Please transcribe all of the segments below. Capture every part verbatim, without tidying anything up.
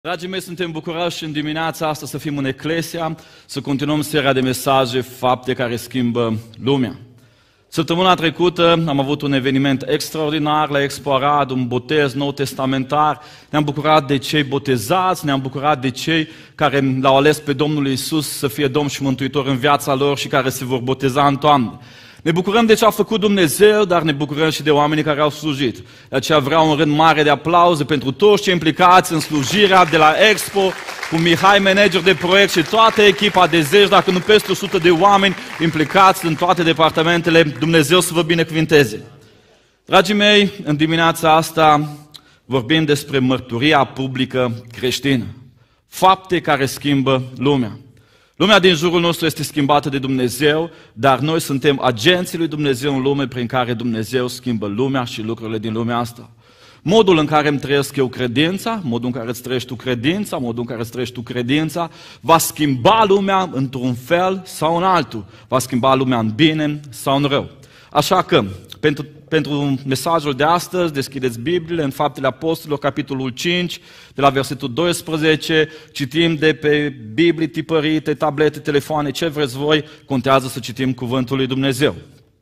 Dragii mei, suntem bucuroși în dimineața asta să fim în Eclesia, să continuăm seria de mesaje, fapte care schimbă lumea. Săptămâna trecută am avut un eveniment extraordinar la Expo Arad, un botez nou testamentar. Ne-am bucurat de cei botezați, ne-am bucurat de cei care l-au ales pe Domnul Iisus să fie Domn și Mântuitor în viața lor și care se vor boteza în toamnă. Ne bucurăm de ce a făcut Dumnezeu, dar ne bucurăm și de oamenii care au slujit. De aceea vreau un rând mare de aplauze pentru toți cei implicați în slujirea de la Expo, cu Mihai, manager de proiect, și toată echipa de zeci, dacă nu peste o sută de oameni implicați în toate departamentele. Dumnezeu să vă binecuvinteze. Dragii mei, în dimineața asta vorbim despre mărturia publică creștină. Fapte care schimbă lumea. Lumea din jurul nostru este schimbată de Dumnezeu, dar noi suntem agenții lui Dumnezeu în lume prin care Dumnezeu schimbă lumea și lucrurile din lumea asta. Modul în care îmi trăiesc eu credința, modul în care îți trăiești tu credința, modul în care îți trăiești tu credința, va schimba lumea într-un fel sau în altul. Va schimba lumea în bine sau în rău. Așa că, pentru, pentru mesajul de astăzi, deschideți Bibliile în Faptele Apostolilor, capitolul cinci, de la versetul doisprezece, citim de pe Biblii tipărite, tablete, telefoane, ce vreți voi, contează să citim cuvântul lui Dumnezeu.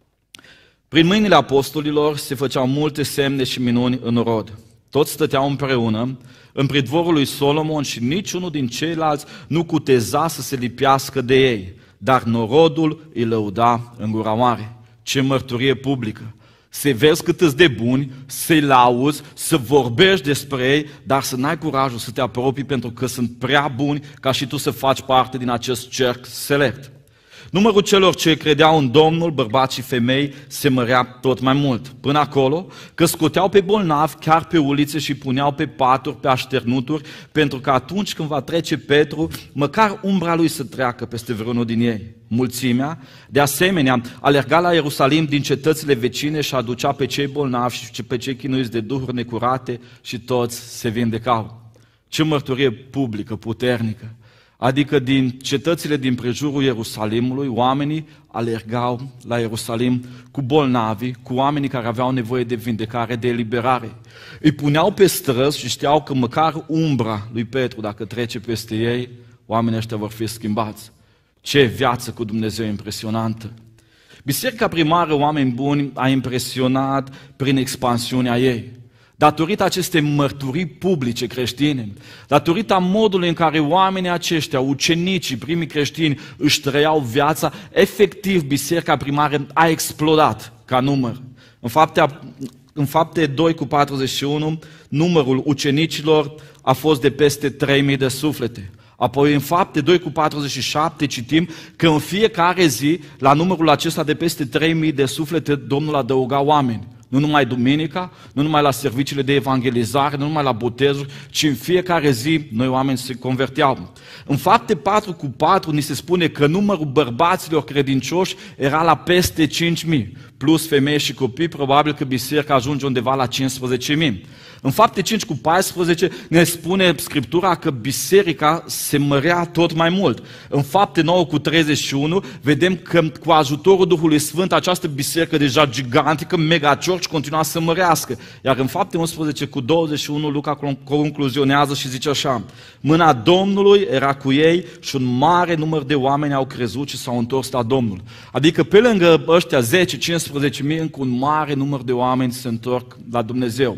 Prin mâinile apostolilor se făceau multe semne și minuni în rod. Toți stăteau împreună în pridvorul lui Solomon și niciunul din ceilalți nu cuteza să se lipească de ei, dar norodul îi lăuda în gura mare. Ce mărturie publică! Să vezi cât îți de buni, să-i lauzi, să vorbești despre ei, dar să n-ai curajul să te apropii pentru că sunt prea buni ca și tu să faci parte din acest cerc select. Numărul celor ce credeau în Domnul, bărbați și femei, se mărea tot mai mult. Până acolo că scoteau pe bolnavi chiar pe ulițe și puneau pe paturi, pe așternuturi, pentru că atunci când va trece Petru, măcar umbra lui să treacă peste vreunul din ei. Mulțimea, de asemenea, alerga la Ierusalim din cetățile vecine și aducea pe cei bolnavi și pe cei chinuiți de duhuri necurate și toți se vindecau. Ce mărturie publică, puternică! Adică din cetățile din prejurul Ierusalimului, oamenii alergau la Ierusalim cu bolnavi, cu oamenii care aveau nevoie de vindecare, de eliberare. Îi puneau pe străzi și știau că măcar umbra lui Petru, dacă trece peste ei, oamenii ăștia vor fi schimbați. Ce viață cu Dumnezeu impresionantă! Biserica primară, oameni buni, a impresionat prin expansiunea ei. Datorită acestei mărturii publice creștine, datorită modului în care oamenii aceștia, ucenicii, primii creștini, își trăiau viața, efectiv biserica primară a explodat ca număr. În fapte, în fapte doi cu patruzeci și unu, numărul ucenicilor a fost de peste trei mii de suflete. Apoi în Fapte doi cu patruzeci și șapte citim că în fiecare zi, la numărul acesta de peste trei mii de suflete, Domnul adăuga oameni. Nu numai duminica, nu numai la serviciile de evangelizare, nu numai la botezuri, ci în fiecare zi noi oameni se converteau. În Fapte patru cu patru ni se spune că numărul bărbaților credincioși era la peste cinci mii, plus femei și copii, probabil că biserica ajunge undeva la cincisprezece mii. În Fapte cinci cu paisprezece ne spune Scriptura că biserica se mărea tot mai mult. În Fapte nouă cu treizeci și unu vedem că cu ajutorul Duhului Sfânt această biserică deja gigantică, mega church, continua să mărească. Iar în Fapte unsprezece cu douăzeci și unu Luca concluzionează și zice așa: mâna Domnului era cu ei și un mare număr de oameni au crezut și s-au întors la Domnul. Adică pe lângă ăștia zece cincisprezece mii, încă un mare număr de oameni se întorc la Dumnezeu.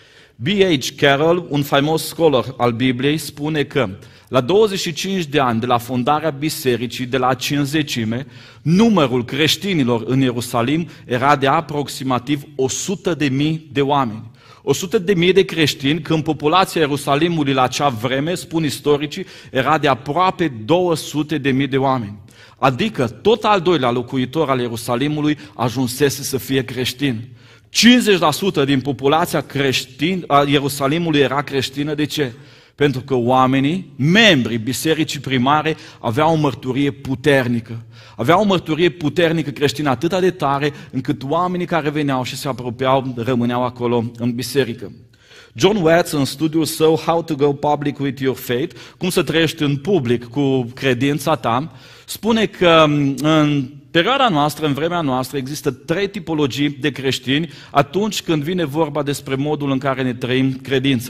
B H Carroll, un faimos scholar al Bibliei, spune că la douăzeci și cinci de ani de la fondarea bisericii, de la cincizecime, numărul creștinilor în Ierusalim era de aproximativ o sută de mii de oameni. o sută de mii de creștini, când populația Ierusalimului la acea vreme, spun istoricii, era de aproape două sute de mii de oameni. Adică tot al doilea locuitor al Ierusalimului ajunsese să fie creștin. cincizeci la sută din populația creștin, a Ierusalimului era creștină. De ce? Pentru că oamenii, membrii bisericii primare, aveau o mărturie puternică. Aveau o mărturie puternică creștină atât de tare, încât oamenii care veneau și se apropiau rămâneau acolo în biserică. John Watts, în studiul său How to go public with your faith, cum să trăiești în public cu credința ta, spune că în perioada noastră, în vremea noastră, există trei tipologii de creștini atunci când vine vorba despre modul în care ne trăim credința.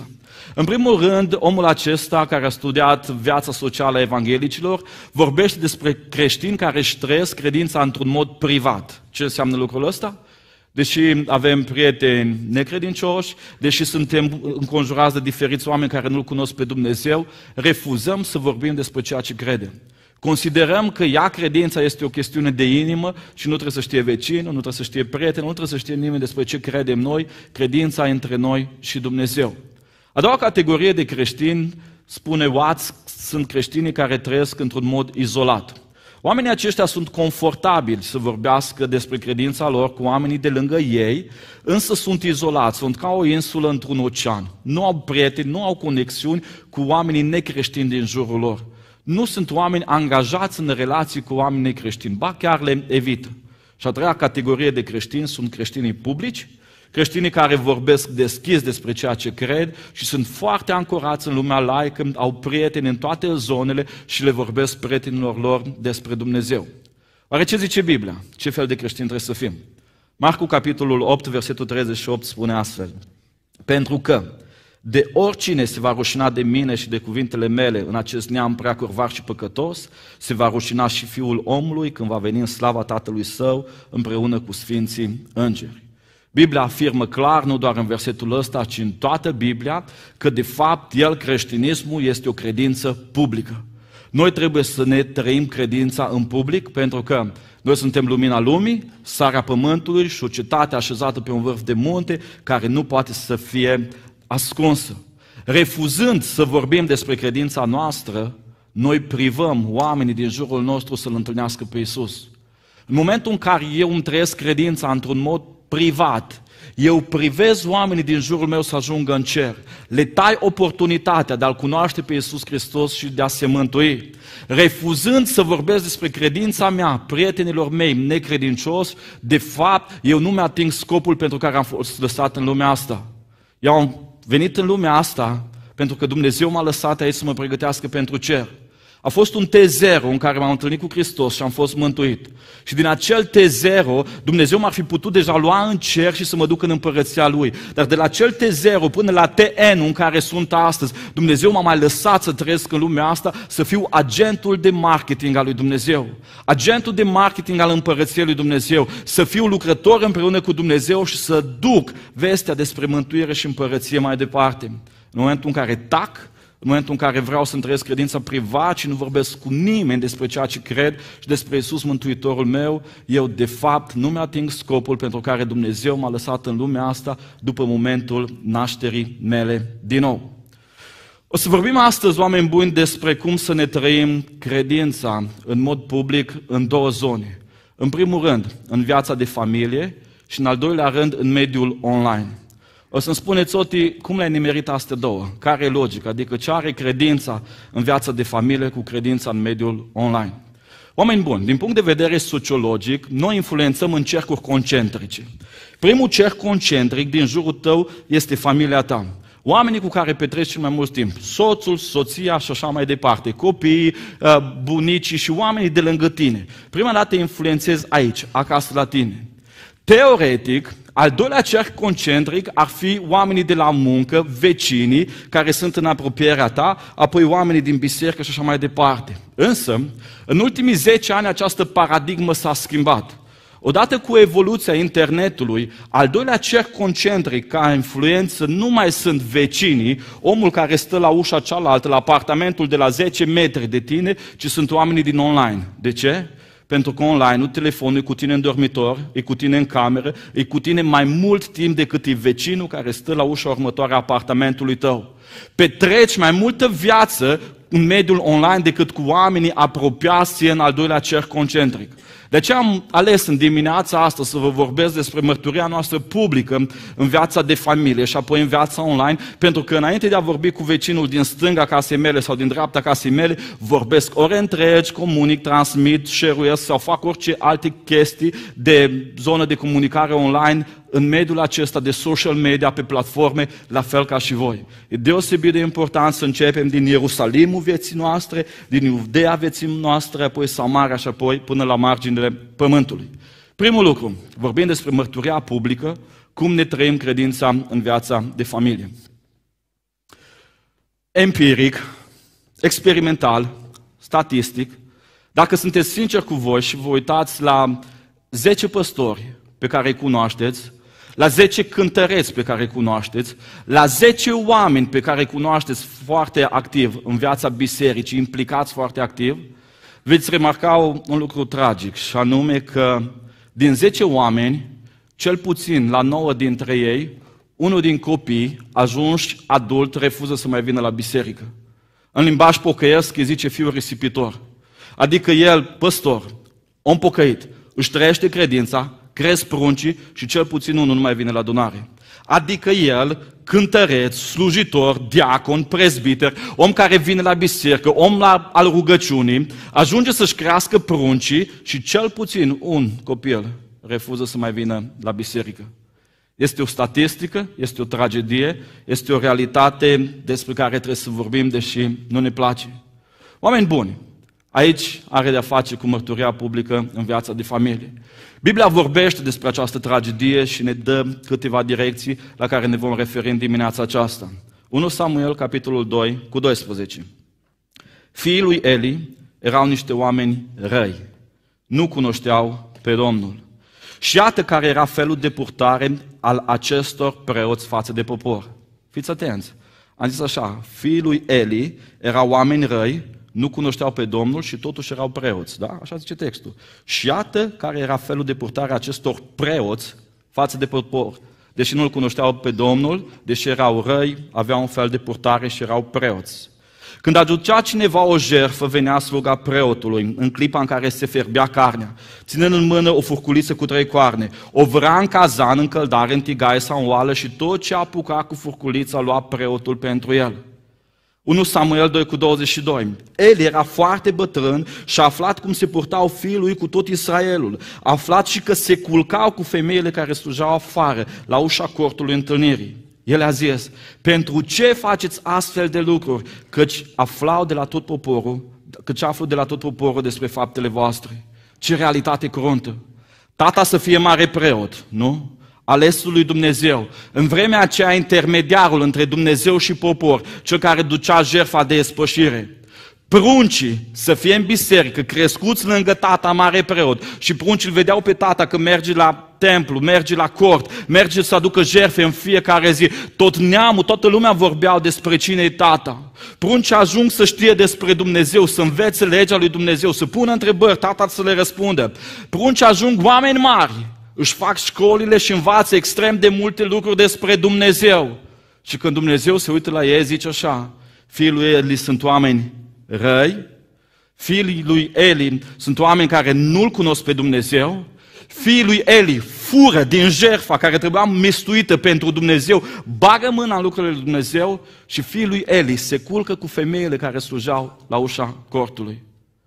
În primul rând, omul acesta care a studiat viața socială a evanghelicilor vorbește despre creștini care își trăiesc credința într-un mod privat. Ce înseamnă lucrul ăsta? Deși avem prieteni necredincioși, deși suntem înconjurați de diferiți oameni care nu-L cunosc pe Dumnezeu, refuzăm să vorbim despre ceea ce credem. Considerăm că ea, credința, este o chestiune de inimă și nu trebuie să știe vecinul, nu trebuie să știe prietenul, nu trebuie să știe nimeni despre ce credem noi, credința între noi și Dumnezeu. A doua categorie de creștini, spune Watts, sunt creștinii care trăiesc într-un mod izolat. Oamenii aceștia sunt confortabili să vorbească despre credința lor cu oamenii de lângă ei, însă sunt izolați, sunt ca o insulă într-un ocean. Nu au prieteni, nu au conexiuni cu oamenii necreștini din jurul lor. Nu sunt oameni angajați în relații cu oameni necreștini, ba chiar le evită. Și a treia categorie de creștini sunt creștinii publici, creștinii care vorbesc deschis despre ceea ce cred și sunt foarte ancorați în lumea laică, au prieteni în toate zonele și le vorbesc prietenilor lor despre Dumnezeu. Oare ce zice Biblia? Ce fel de creștini trebuie să fim? Marcu, capitolul opt, versetul treizeci și opt, spune astfel: pentru că de oricine se va rușina de mine și de cuvintele mele în acest neam prea curvar și păcătos, se va rușina și Fiul omului când va veni în slava Tatălui Său împreună cu Sfinții Îngeri. Biblia afirmă clar, nu doar în versetul ăsta, ci în toată Biblia, că de fapt el, creștinismul, este o credință publică. Noi trebuie să ne trăim credința în public, pentru că noi suntem lumina lumii, sarea pământului și o cetate așezată pe un vârf de munte care nu poate să fie ascunsă. Refuzând să vorbim despre credința noastră, noi privăm oamenii din jurul nostru să-L întâlnească pe Iisus. În momentul în care eu îmi trăiesc credința într-un mod privat, eu privez oamenii din jurul meu să ajungă în cer, le tai oportunitatea de a-L cunoaște pe Iisus Hristos și de a se mântui. Refuzând să vorbesc despre credința mea, prietenilor mei necredincioși, de fapt, eu nu mi-ating scopul pentru care am fost lăsat în lumea asta. Eu am venit în lumea asta pentru că Dumnezeu m-a lăsat aici să mă pregătească pentru cer. A fost un T zero în care m-am întâlnit cu Hristos și am fost mântuit. Și din acel T zero, Dumnezeu m-ar fi putut deja lua în cer și să mă duc în împărăția Lui. Dar de la acel T zero până la T N în care sunt astăzi, Dumnezeu m-a mai lăsat să trăiesc în lumea asta, să fiu agentul de marketing al lui Dumnezeu. Agentul de marketing al împărăției lui Dumnezeu. Să fiu lucrător împreună cu Dumnezeu și să duc vestea despre mântuire și împărăție mai departe. În momentul în care tac, în momentul în care vreau să-mi trăiesc credința privat și nu vorbesc cu nimeni despre ceea ce cred și despre Iisus Mântuitorul meu, eu de fapt nu mi-ating scopul pentru care Dumnezeu m-a lăsat în lumea asta după momentul nașterii mele din nou. O să vorbim astăzi, oameni buni, despre cum să ne trăim credința în mod public în două zone. În primul rând, în viața de familie și în al doilea rând, în mediul online. O să-mi spuneți, Oti, cum le-ai nimerit astea două? Care e logica? Adică ce are credința în viața de familie cu credința în mediul online? Oameni buni, din punct de vedere sociologic, noi influențăm în cercuri concentrice. Primul cerc concentric din jurul tău este familia ta. Oamenii cu care petreci cel mai mult timp, soțul, soția și așa mai departe, copiii, bunicii și oamenii de lângă tine. Prima dată influențezi aici, acasă la tine. Teoretic, al doilea cerc concentric ar fi oamenii de la muncă, vecinii, care sunt în apropierea ta, apoi oamenii din biserică și așa mai departe. Însă, în ultimii zece ani această paradigmă s-a schimbat. Odată cu evoluția internetului, al doilea cerc concentric ca influență nu mai sunt vecinii, omul care stă la ușa cealaltă, la apartamentul de la zece metri de tine, ci sunt oamenii din online. De ce? Pentru că online-ul, telefonul e cu tine în dormitor, e cu tine în cameră, e cu tine mai mult timp decât e vecinul care stă la ușa următoare a apartamentului tău. Petreci mai multă viață în mediul online decât cu oamenii apropiați în al doilea cerc concentric. De aceea am ales în dimineața asta să vă vorbesc despre mărturia noastră publică în viața de familie și apoi în viața online, pentru că înainte de a vorbi cu vecinul din stânga casei mele sau din dreapta casei mele, vorbesc ore întregi, comunic, transmit, share-uiesc sau fac orice alte chestii de zonă de comunicare online în mediul acesta de social media, pe platforme, la fel ca și voi. E deosebit de important să începem din Ierusalimul vieții noastre, din Iudeea vieții noastre, apoi Samaria și apoi până la marginile pământului. Primul lucru, vorbim despre mărturia publică, cum ne trăim credința în viața de familie. empiric, experimental, statistic, dacă sunteți sinceri cu voi și vă uitați la zece păstori pe care îi cunoașteți, la zece cântăreți pe care îi cunoașteți, la zece oameni pe care îi cunoașteți foarte activ în viața bisericii, implicați foarte activ, veți remarca un lucru tragic, și anume că din zece oameni, cel puțin la nouă dintre ei, unul din copii ajunși adult refuză să mai vină la biserică. În limbaj pocăiesc îi zice fiul risipitor. Adică el, păstor, om pocăit, își trăiește credința, cresc pruncii și cel puțin unul nu mai vine la adunare. Adică el, cântăreț, slujitor, diacon, prezbiter, om care vine la biserică, om la, al rugăciunii, ajunge să-și crească pruncii și cel puțin un copil refuză să mai vină la biserică. Este o statistică, este o tragedie, este o realitate despre care trebuie să vorbim, deși nu ne place. Oameni buni, aici are de-a face cu mărturia publică în viața de familie. Biblia vorbește despre această tragedie și ne dă câteva direcții la care ne vom referi în dimineața aceasta. unu Samuel, capitolul doi, cu doisprezece. Fiii lui Eli erau niște oameni răi, nu cunoșteau pe Domnul. Și iată care era felul de purtare al acestor preoți față de popor. Fiți atenți! Am zis așa, fiii lui Eli erau oameni răi, nu cunoșteau pe Domnul și totuși erau preoți. Da? Așa zice textul. Și iată care era felul de purtare a acestor preoți față de popor. Deși nu-L cunoșteau pe Domnul, deși erau răi, aveau un fel de purtare și erau preoți. Când aducea cineva o jertfă, venea sluga preotului, în clipa în care se fierbea carnea, ținând în mână o furculiță cu trei coarne, o vrea în cazan, în căldare, în tigaie sau în oală și tot ce apuca cu furculița lua preotul pentru el. unu Samuel doi cu douăzeci și doi. El era foarte bătrân și a aflat cum se purtau fiii lui cu tot Israelul. A aflat și că se culcau cu femeile care slujau afară, la ușa cortului întâlnirii. El a zis, pentru ce faceți astfel de lucruri? Căci aflau de la tot poporul, căci aflu de la tot poporul despre faptele voastre. Ce realitate cruntă! Tata să fie mare preot, nu? Alesul lui Dumnezeu. În vremea aceea, intermediarul între Dumnezeu și popor, cel care ducea jertfa de ispășire. Pruncii să fie în biserică, crescuți lângă tata mare preot, și pruncii îl vedeau pe tata că merge la templu, merge la cort, merge să aducă jertfe în fiecare zi. Tot neamul, toată lumea vorbeau despre cine e tata. Pruncii ajung să știe despre Dumnezeu, să învețe legea lui Dumnezeu, să pună întrebări, tata să le răspundă. Pruncii ajung oameni mari, își fac școlile și învață extrem de multe lucruri despre Dumnezeu. Și când Dumnezeu se uită la ei, zice așa, fiii lui Eli sunt oameni răi, fiii lui Eli sunt oameni care nu-L cunosc pe Dumnezeu, fiii lui Eli fură din jertfa care trebuia mistuită pentru Dumnezeu, bagă mâna în lucrurile lui Dumnezeu și fiii lui Eli se culcă cu femeile care slujau la ușa cortului.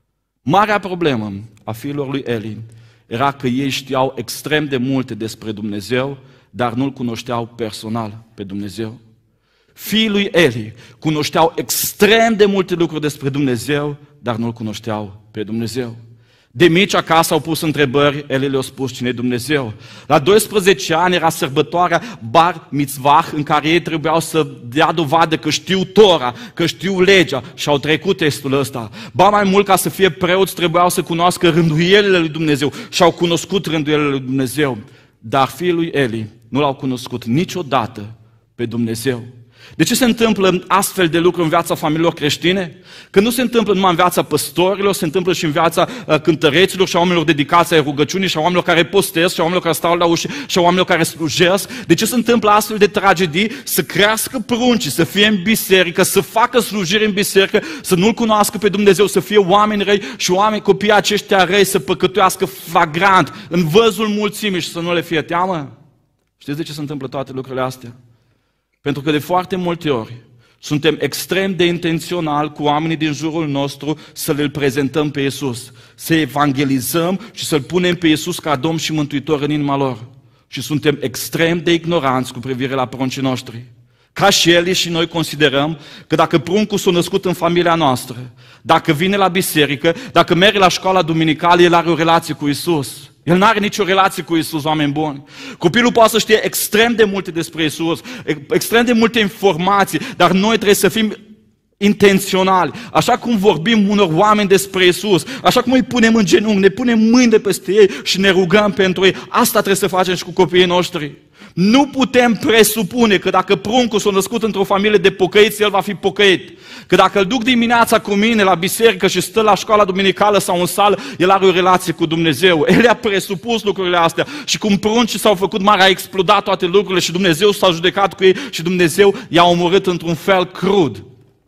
Marea problemă a fiilor lui Eli era că ei știau extrem de multe despre Dumnezeu, dar nu-L cunoșteau personal pe Dumnezeu. Fiii lui Eli cunoșteau extrem de multe lucruri despre Dumnezeu, dar nu-L cunoșteau pe Dumnezeu. De mici acasă au pus întrebări, Eli le-a spus cine e Dumnezeu. La doisprezece ani era sărbătoarea Bar Mitzvah, în care ei trebuiau să dea dovadă că știu Tora, că știu legea, și au trecut testul ăsta. Ba mai mult, ca să fie preoți, trebuiau să cunoască rânduielile lui Dumnezeu și au cunoscut rânduielile lui Dumnezeu. Dar fiii lui Eli nu l-au cunoscut niciodată pe Dumnezeu. De ce se întâmplă astfel de lucruri în viața familiilor creștine? Că nu se întâmplă numai în viața păstorilor, se întâmplă și în viața uh, cântăreților și a oamenilor dedicați ai rugăciunii și a oamenilor care postez și a oamenilor care stau la ușă și a oamenilor care slujesc. De ce se întâmplă astfel de tragedii? Să crească pruncii, să fie în biserică, să facă slujire în biserică, să nu-L cunoască pe Dumnezeu, să fie oameni răi și oameni, copiii aceștia răi, să păcătuiască flagrant în văzul mulțimii și să nu le fie teamă? Știți de ce se întâmplă toate lucrurile astea? Pentru că de foarte multe ori suntem extrem de intenționali cu oamenii din jurul nostru să le prezentăm pe Iisus, să evangelizăm și să-L punem pe Iisus ca Domn și Mântuitor în inima lor. Și suntem extrem de ignoranți cu privire la pruncii noștri. Ca și Eli și noi considerăm că dacă pruncul s-a născut în familia noastră, dacă vine la biserică, dacă merge la școala duminicală, el are o relație cu Iisus. El nu are nicio relație cu Iisus, oameni buni. Copilul poate să știe extrem de multe despre Iisus, extrem de multe informații, dar noi trebuie să fim intenționali, așa cum vorbim unor oameni despre Iisus, așa cum îi punem în genunchi, ne punem mâini de peste ei și ne rugăm pentru ei, asta trebuie să facem și cu copiii noștri. Nu putem presupune că dacă pruncul s-a născut într-o familie de pocăiți, el va fi pocăit. Că dacă îl duc dimineața cu mine la biserică și stă la școala duminicală sau în sală, el are o relație cu Dumnezeu. El a presupus lucrurile astea și cum pruncii s-au făcut mari, a explodat toate lucrurile și Dumnezeu s-a judecat cu ei și Dumnezeu i-a omorât într-un fel crud.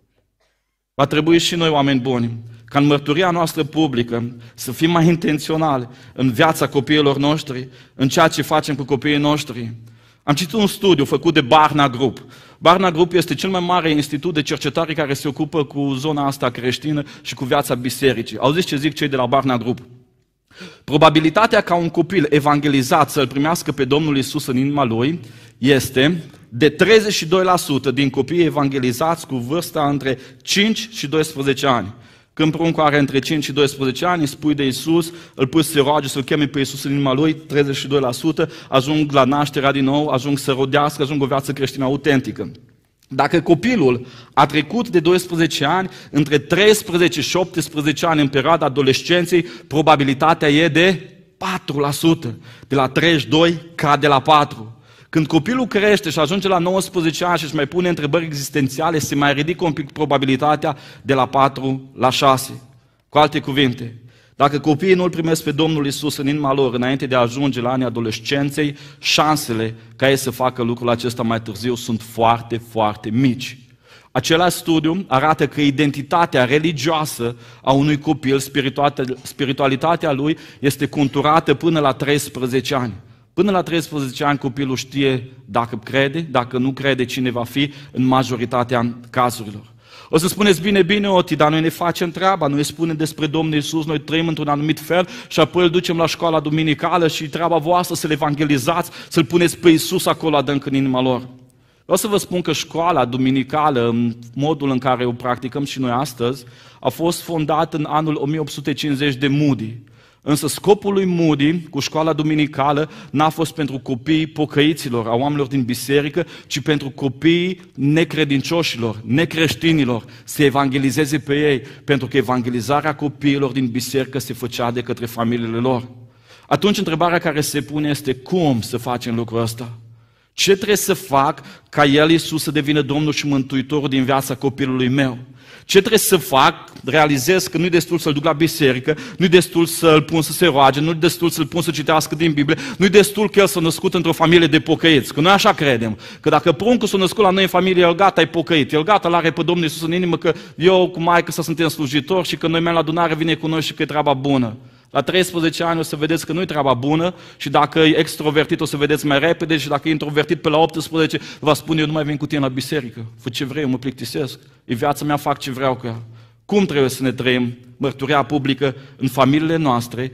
Va trebui și noi, oameni buni, ca în mărturia noastră publică să fim mai intenționali în viața copiilor noștri, în ceea ce facem cu copiii noștri. Am citit un studiu făcut de Barna Group. Barna Group este cel mai mare institut de cercetare care se ocupă cu zona asta creștină și cu viața bisericii. Auziți ce zic cei de la Barna Group? Probabilitatea ca un copil evangelizat să-L primească pe Domnul Iisus în inima lui este de treizeci și doi la sută din copiii evangelizați cu vârsta între cinci și doisprezece ani. Când pruncul are între cinci și doisprezece ani, îi spui de Iisus, îl pui să se roage, să-L cheme pe Iisus în inima lui, treizeci și doi la sută ajung la nașterea din nou, ajung să rodească, ajung o viață creștină autentică. Dacă copilul a trecut de doisprezece ani, între treisprezece și optsprezece ani în perioada adolescenței, probabilitatea e de patru la sută. De la treizeci și doi cade la patru. Când copilul crește și ajunge la nouăsprezece ani și își mai pune întrebări existențiale, se mai ridică un pic probabilitatea de la patru la șase. Cu alte cuvinte, dacă copiii nu îl primesc pe Domnul Iisus în inima lor înainte de a ajunge la anii adolescenței, șansele ca ei să facă lucrul acesta mai târziu sunt foarte, foarte mici. Același studiu arată că identitatea religioasă a unui copil, spiritualitatea lui, este conturată până la treisprezece ani. Până la treisprezece ani copilul știe dacă crede, dacă nu crede, cine va fi în majoritatea cazurilor. O să spuneți, bine, bine, Oti, dar noi ne facem treaba, noi spunem despre Domnul Iisus, noi trăim într-un anumit fel și apoi îl ducem la școala duminicală și treaba voastră să-L evangelizați, să-L puneți pe Iisus acolo adânc în inima lor. Vreau să vă spun că școala duminicală, în modul în care o practicăm și noi astăzi, a fost fondată în anul o mie opt sute cincizeci de Moody. Însă scopul lui Moody cu școala duminicală n-a fost pentru copiii pocăiților, a oamenilor din biserică, ci pentru copiii necredincioșilor, necreștinilor, să evangelizeze pe ei, pentru că evangelizarea copiilor din biserică se făcea de către familiile lor. Atunci întrebarea care se pune este cum să facem lucrul ăsta? Ce trebuie să fac ca El, Iisus, să devină Domnul și Mântuitorul din viața copilului meu? Ce trebuie să fac? Realizez că nu-i destul să-l duc la biserică, nu-i destul să-l pun să se roage, nu-i destul să-l pun să citească din Biblie, nu-i destul că el s-a născut într-o familie de pocăiți. Că noi așa credem, că dacă pruncul s-a născut la noi în familie, el gata, e pocăit, el gata, l-are pe Domnul Iisus în inimă, că eu cu maică să suntem slujitori și că noi mergem la adunare, vine cu noi și că e treaba bună. La treisprezece ani o să vedeți că nu-i treaba bună și dacă e extrovertit o să vedeți mai repede și dacă e introvertit pe la optsprezece va spune eu nu mai vin cu tine la biserică, fă ce vrei, eu mă plictisesc, e viața mea, fac ce vreau cu ea. Cum trebuie să ne trăim mărturia publică în familiile noastre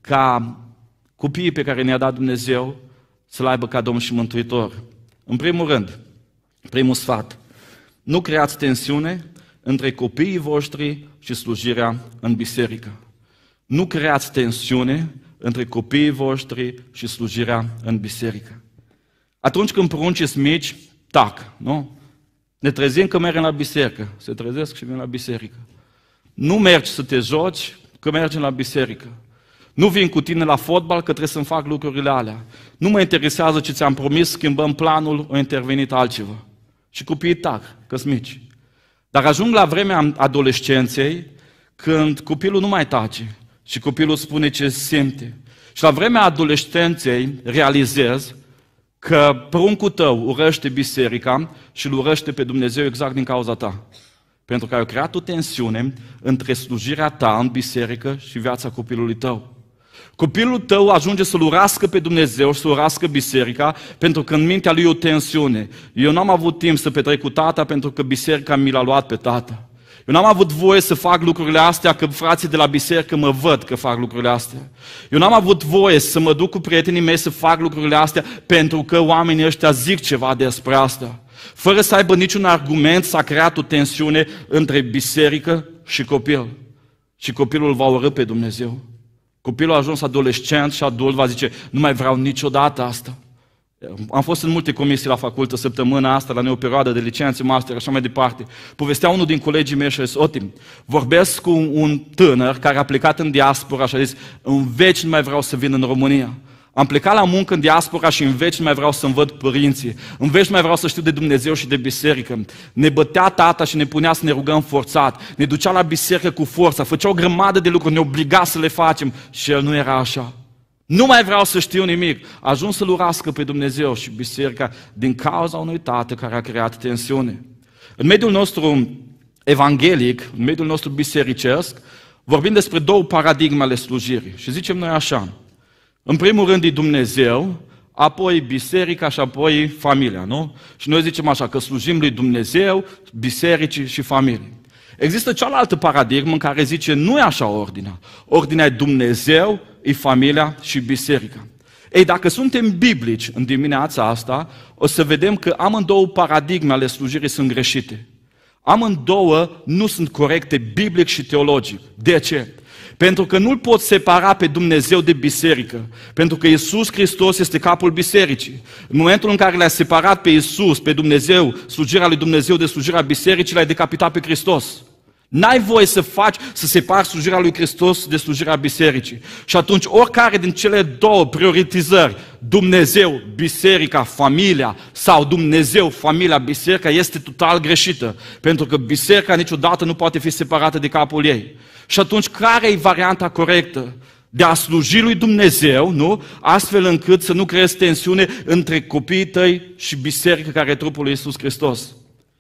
ca copiii pe care ne-a dat Dumnezeu să-L aibă ca Domn și Mântuitor? În primul rând, primul sfat, nu creați tensiune între copiii voștri și slujirea în biserică. Nu creați tensiune între copiii voștri și slujirea în biserică. Atunci când pruncii sunt mici, tac, nu? Ne trezim că mergem la biserică. Se trezesc și vin la biserică. Nu mergi să te joci, că mergem la biserică. Nu vin cu tine la fotbal, că trebuie să-mi fac lucrurile alea. Nu mă interesează ce ți-am promis, schimbăm planul, a intervenit altceva. Și copiii tac, că sunt mici. Dar ajung la vremea adolescenței, când copilul nu mai tace. Și copilul spune ce simte. Și la vremea adolescenței realizez că pruncul tău urăște biserica și îl urăște pe Dumnezeu exact din cauza ta. Pentru că ai creat o tensiune între slujirea ta în biserică și viața copilului tău. Copilul tău ajunge să-L urască pe Dumnezeu și să urască biserica, pentru că în mintea lui e o tensiune. Eu n-am avut timp să petrec cu tata pentru că biserica mi l-a luat pe tata. Eu n-am avut voie să fac lucrurile astea, că frații de la biserică mă văd că fac lucrurile astea. Eu n-am avut voie să mă duc cu prietenii mei să fac lucrurile astea, pentru că oamenii ăștia zic ceva despre asta. Fără să aibă niciun argument, s-a creat o tensiune între biserică și copil. Și copilul va urâ pe Dumnezeu. Copilul a ajuns adolescent și adult, va zice, nu mai vreau niciodată asta. Am fost în multe comisii la facultă săptămâna asta, la o perioadă de licențe, master, așa mai departe. Povestea unul din colegii mei și a zis, Otim, vorbesc cu un tânăr care a plecat în diaspora și a zis, în veci nu mai vreau să vin în România. Am plecat la muncă în diaspora și în veci nu mai vreau să-mi văd părinții. În veci nu mai vreau să știu de Dumnezeu și de biserică. Ne bătea tata și ne punea să ne rugăm forțat. Ne ducea la biserică cu forța, făcea o grămadă de lucruri, ne obliga să le facem. Și el nu era așa. Nu mai vreau să știu nimic. A ajuns să-L urască pe Dumnezeu și biserica din cauza unui tată care a creat tensiune. În mediul nostru evanghelic, în mediul nostru bisericesc, vorbim despre două paradigme ale slujirii. Și zicem noi așa, în primul rând e Dumnezeu, apoi biserica și apoi familia, nu? Și noi zicem așa, că slujim lui Dumnezeu, bisericii și familie. Există cealaltă paradigmă în care zice, nu e așa ordinea. Ordinea e Dumnezeu, e familia și biserica. Ei, dacă suntem biblici în dimineața asta, o să vedem că amândouă paradigme ale slujirii sunt greșite. Amândouă nu sunt corecte biblic și teologic. De ce? Pentru că nu-L pot separa pe Dumnezeu de biserică. Pentru că Iisus Hristos este capul bisericii. În momentul în care l-ai separat pe Iisus, pe Dumnezeu, slujirea lui Dumnezeu de slujirea bisericii, l-ai decapitat pe Hristos. N-ai voie să faci, să separi slujirea lui Hristos de slujirea bisericii. Și atunci oricare din cele două prioritizări, Dumnezeu, biserica, familia, sau Dumnezeu, familia, biserica, este total greșită. Pentru că biserica niciodată nu poate fi separată de capul ei. Și atunci care e varianta corectă? De a sluji lui Dumnezeu, nu? Astfel încât să nu creezi tensiune între copiii tăi și biserica care e trupul lui Iisus Hristos.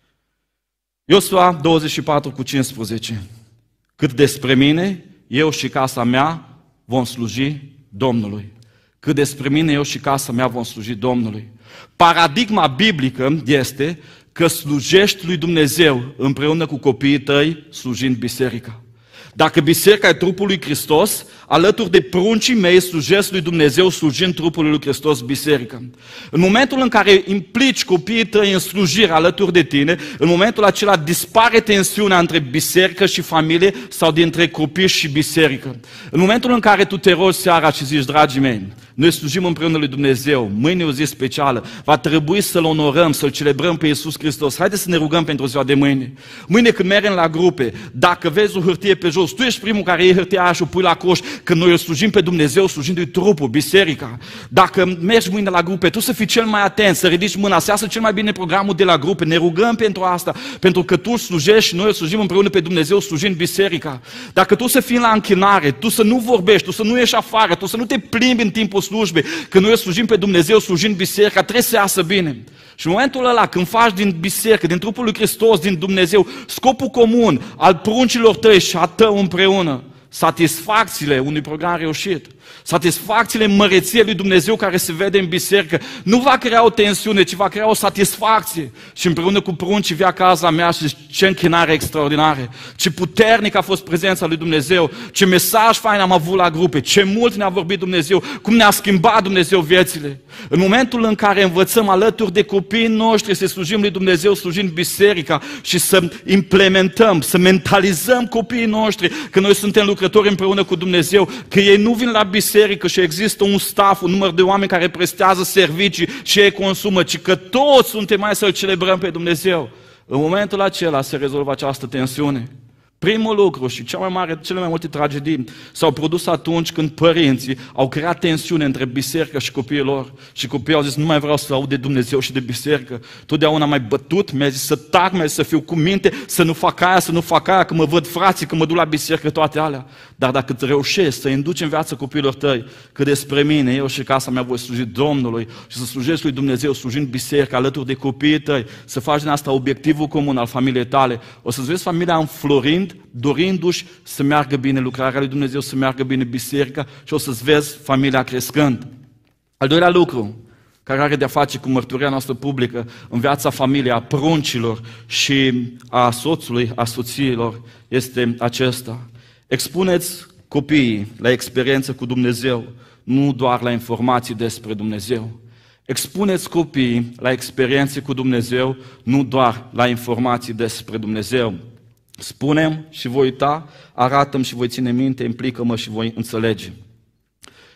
Iosua douăzeci și patru cu cincisprezece. Cât despre mine, eu și casa mea vom sluji Domnului. Cât despre mine, eu și casa mea vom sluji Domnului. Paradigma biblică este că slujești lui Dumnezeu împreună cu copiii tăi slujind biserica. Dacă biserica e trupul lui Hristos, alături de pruncii mei slujesc lui Dumnezeu slujind trupul lui Hristos, biserica. În momentul în care implici copiii tăi în slujire alături de tine, în momentul acela dispare tensiunea între biserică și familie sau dintre copii și biserică. În momentul în care tu te rogi seara și zici, dragii mei, noi slujim împreună lui Dumnezeu, mâine e o zi specială, va trebui să-L onorăm, să-L celebrăm pe Iisus Hristos. Haideți să ne rugăm pentru ziua de mâine. Mâine când mergem la grupe, dacă vezi o hârtie pe jos, tu ești primul care iei hârtia aia și o pui la coș, că noi îl slujim pe Dumnezeu, slujindu-i trupul, biserica. Dacă mergi mâine la grupe, tu să fii cel mai atent, să ridici mâna, să iasă cel mai bine programul de la grupe. Ne rugăm pentru asta, pentru că tu îl slujești și noi îl slujim împreună pe Dumnezeu, slujind biserica. Dacă tu să fii la închinare, tu să nu vorbești, tu să nu ieși afară, tu să nu te plimbi în timpul slujbei, că noi îl slujim pe Dumnezeu, slujind biserica, trebuie să iasă bine. Și în momentul ăla, când faci din biserică, din trupul lui Hristos, din Dumnezeu, scopul comun al pruncilor tăi și a tău împreună, satisfacțiile unui program reușit, satisfacțiile măreției lui Dumnezeu care se vede în biserică, nu va crea o tensiune, ci va crea o satisfacție. Și împreună cu pruncii vii casa mea și ce închinare extraordinare, ce puternic a fost prezența lui Dumnezeu, ce mesaj fain am avut la grupe, ce mult ne-a vorbit Dumnezeu, cum ne-a schimbat Dumnezeu viețile. În momentul în care învățăm alături de copiii noștri să slujim lui Dumnezeu, slujind biserica și să implementăm, să mentalizăm copiii noștri că noi suntem lucrători împreună cu Dumnezeu, că ei nu vin la biserică și există un staff, un număr de oameni care prestează servicii și ei consumă, ci că toți suntem mai să-L celebrăm pe Dumnezeu. În momentul acela se rezolvă această tensiune. Primul lucru și cea mai mare, cele mai multe tragedii s-au produs atunci când părinții au creat tensiune între biserică și copiii lor. Și copiii au zis, nu mai vreau să aud de Dumnezeu și de biserică. Totdeauna m-ai bătut, mi-ai zis să tac, mi-ai zis să fiu cu minte, să nu fac aia, să nu fac aia, că mă văd frații, că mă duc la biserică, toate alea. Dar dacă îți reușești să induci în viața copiilor tăi că despre mine, eu și casa mea voi sluji Domnului și să slujesc lui Dumnezeu, slujind biserica alături de copiii tăi, să faci din asta obiectivul comun al familiei tale, o să-ți vezi familia înflorind, dorindu-și să meargă bine lucrarea lui Dumnezeu, să meargă bine biserica și o să-ți vezi familia crescând. Al doilea lucru, care are de-a face cu mărturia noastră publică în viața familiei, a pruncilor și a soțului, a soțiilor, este acesta. Expuneți copiii la experiență cu Dumnezeu, nu doar la informații despre Dumnezeu. Expuneți copiii la experiențe cu Dumnezeu, nu doar la informații despre Dumnezeu. Spune-mi și voi uita, arată-mi și voi ține minte, implică-mă și voi înțelege.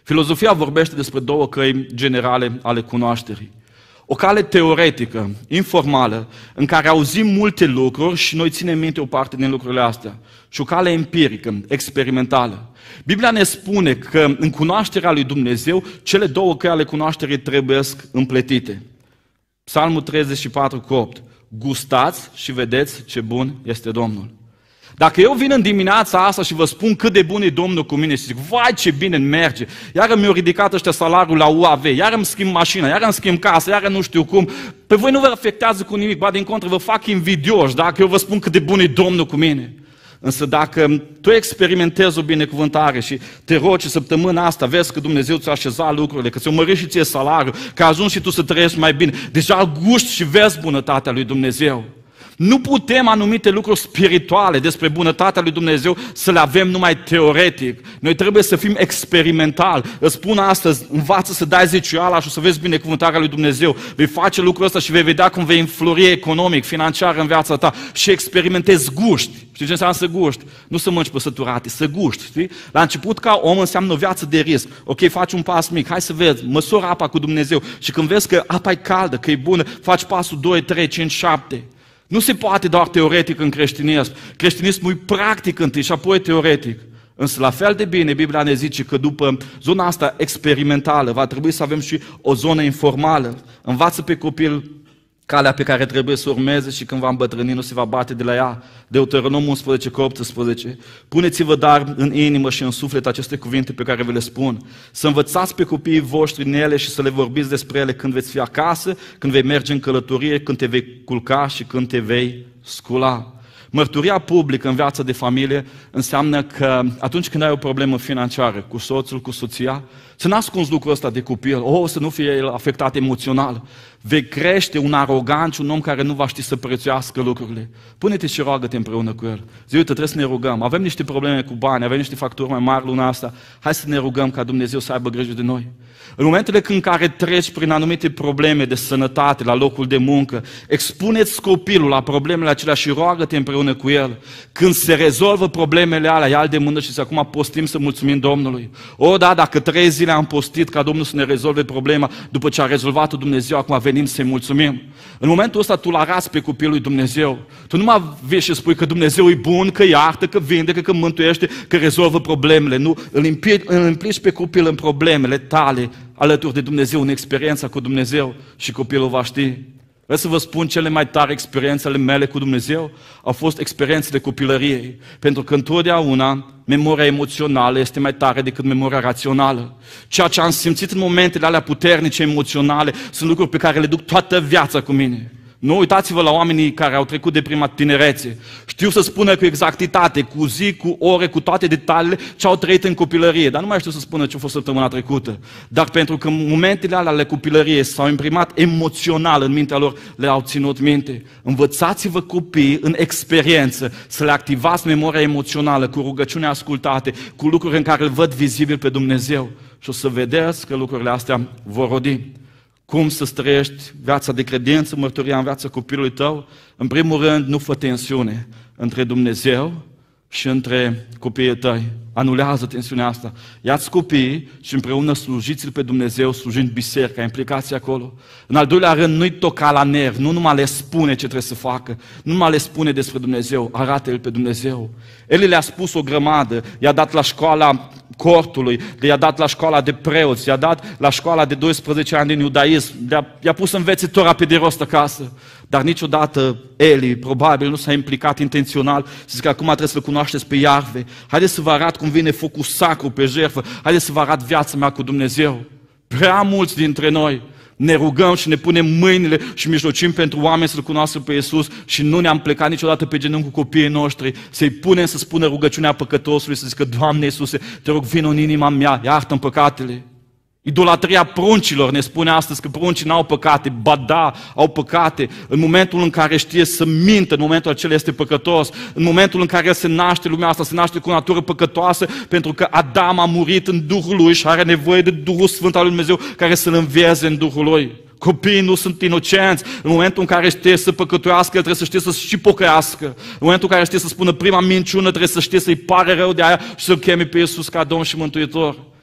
Filozofia vorbește despre două căi generale ale cunoașterii. O cale teoretică, informală, în care auzim multe lucruri și noi ținem minte o parte din lucrurile astea. Și o cale empirică, experimentală. Biblia ne spune că în cunoașterea lui Dumnezeu, cele două căi ale cunoașterii trebuie împletite. Psalmul treizeci și patru cu opt. Gustați și vedeți ce bun este Domnul. Dacă eu vin în dimineața asta și vă spun cât de bun e Domnul cu mine și zic, vai ce bine merge, iar mi-au ridicat ăștia salariul la U A V, iar îmi schimb mașina, iar îmi schimb casa, iar nu știu cum, pe voi nu vă afectează cu nimic, ba din contră vă fac invidioși dacă eu vă spun cât de bun e Domnul cu mine. Însă dacă tu experimentezi o binecuvântare și te rogi săptămâna asta, vezi că Dumnezeu ți-a așezat lucrurile, că ți-a mărit și ție salariul, că ajungi și tu să trăiești mai bine, deja guști și vezi bunătatea lui Dumnezeu. Nu putem anumite lucruri spirituale despre bunătatea lui Dumnezeu să le avem numai teoretic. Noi trebuie să fim experimental. Îți spun astăzi, învață să dai zeciuiala și o să vezi binecuvântarea lui Dumnezeu. Vei face lucrul ăsta și vei vedea cum vei înflori economic, financiar în viața ta și experimentezi guști. Știi ce înseamnă să guști? Nu să mănânci pe săturate, să guști. Știi? La început ca om înseamnă o viață de risc. Ok, faci un pas mic, hai să vezi, măsură apa cu Dumnezeu și când vezi că apa e caldă, că e bună, faci pasul doi, trei, cinci, șapte. Nu se poate doar teoretic în creștinism. Creștinismul e practic întâi și apoi teoretic. Însă la fel de bine, Biblia ne zice că după zona asta experimentală va trebui să avem și o zonă informală. Învață pe copil calea pe care trebuie să urmeze și când va îmbătrâni nu se va bate de la ea. Deuteronom unsprezece cu optsprezece. Puneți-vă dar în inimă și în suflet aceste cuvinte pe care vi le spun. Să învățați pe copiii voștri în ele și să le vorbiți despre ele când veți fi acasă, când vei merge în călătorie, când te vei culca și când te vei scula. Mărturia publică în viața de familie înseamnă că atunci când ai o problemă financiară cu soțul, cu soția, să n-ascunzi lucrul ăsta de copil, o, să nu fie el afectat emoțional. Vei crește un arogant, un om care nu va ști să prețuiască lucrurile. Pune-te și roagă-te împreună cu el. Zi, uite, trebuie să ne rugăm. Avem niște probleme cu bani, avem niște facturi mai mari luna asta. Hai să ne rugăm ca Dumnezeu să aibă grijă de noi. În momentele în care treci prin anumite probleme de sănătate la locul de muncă, expuneți copilul la problemele acelea și roagă-te împreună cu el. Când se rezolvă problemele alea, ia-l de mână și zice, acum postim să mulțumim Domnului. O, da, dacă trei zile am postit ca Domnul să ne rezolve problema, după ce a rezolvat-o Dumnezeu, acum venim să-i mulțumim. În momentul ăsta tu l-arăți pe copilul lui Dumnezeu. Tu nu mai vii și spui că Dumnezeu e bun, că iartă, că vindecă, că mântuiește, că rezolvă problemele. Nu, îl implici, îl implici pe copil în problemele tale, alături de Dumnezeu, în experiența cu Dumnezeu și copilul va ști. Vreau să vă spun, cele mai tari experiențele mele cu Dumnezeu au fost experiențele copilăriei. Pentru că întotdeauna memoria emoțională este mai tare decât memoria rațională. Ceea ce am simțit în momentele alea puternice emoționale sunt lucruri pe care le duc toată viața cu mine. Nu uitați-vă la oamenii care au trecut de prima tinerețe. Știu să spună cu exactitate, cu zi, cu ore, cu toate detaliile ce au trăit în copilărie, dar nu mai știu să spună ce a fost săptămâna trecută. Dar pentru că momentele alea ale copilăriei s-au imprimat emoțional în mintea lor, le-au ținut minte. Învățați-vă copiii în experiență să le activați memoria emoțională cu rugăciuni ascultate, cu lucruri în care îl văd vizibil pe Dumnezeu și o să vedeți că lucrurile astea vor rodi. Cum să trăiești viața de credință, mărturia în viața copilului tău? În primul rând, nu fă tensiune între Dumnezeu și între copiii tăi. Anulează tensiunea asta. Ia-ți copiii și împreună slujiți-L pe Dumnezeu, slujind biserica, implicați acolo. În al doilea rând, nu-i toca la nerv, nu numai le spune ce trebuie să facă, nu numai le spune despre Dumnezeu, arată-l pe Dumnezeu. El le-a spus o grămadă, i-a dat la școala cortului, le-a dat la școala de preoți, i-a dat la școala de doisprezece ani din iudaism, i-a, i-a pus să învețe Tora pe de rost acasă. Dar niciodată Eli, probabil, nu s-a implicat intențional să zică, acum trebuie să-L cunoașteți pe Iarve. Haideți să vă arăt cum vine focul sacru pe jertfă. Haideți să vă arăt viața mea cu Dumnezeu. Prea mulți dintre noi ne rugăm și ne punem mâinile și mijlocim pentru oameni să-L cunoască pe Iisus și nu ne-am plecat niciodată pe genunchi cu copiii noștri, să-i punem să spună rugăciunea păcătosului, să zică, Doamne Iisuse, te rog, vină în inima mea, iartă-mi păcatele. Idolatria pruncilor, ne spune astăzi că pruncii n-au păcate, ba da, au păcate. În momentul în care știe să mintă, în momentul acela este păcătos. În momentul în care se naște lumea asta, se naște cu o natură păcătoasă, pentru că Adam a murit în Duhul lui și are nevoie de Duhul Sfânt al lui Dumnezeu care să-l învieze în Duhul lui. Copiii nu sunt inocenți. În momentul în care știe să păcătuiască, el trebuie să știe să și pocăiască. În momentul în care știe să spună prima minciună, trebuie să știe să-i pare rău de aia și să-L cheme pe Iisus ca Domn și Mântuitor.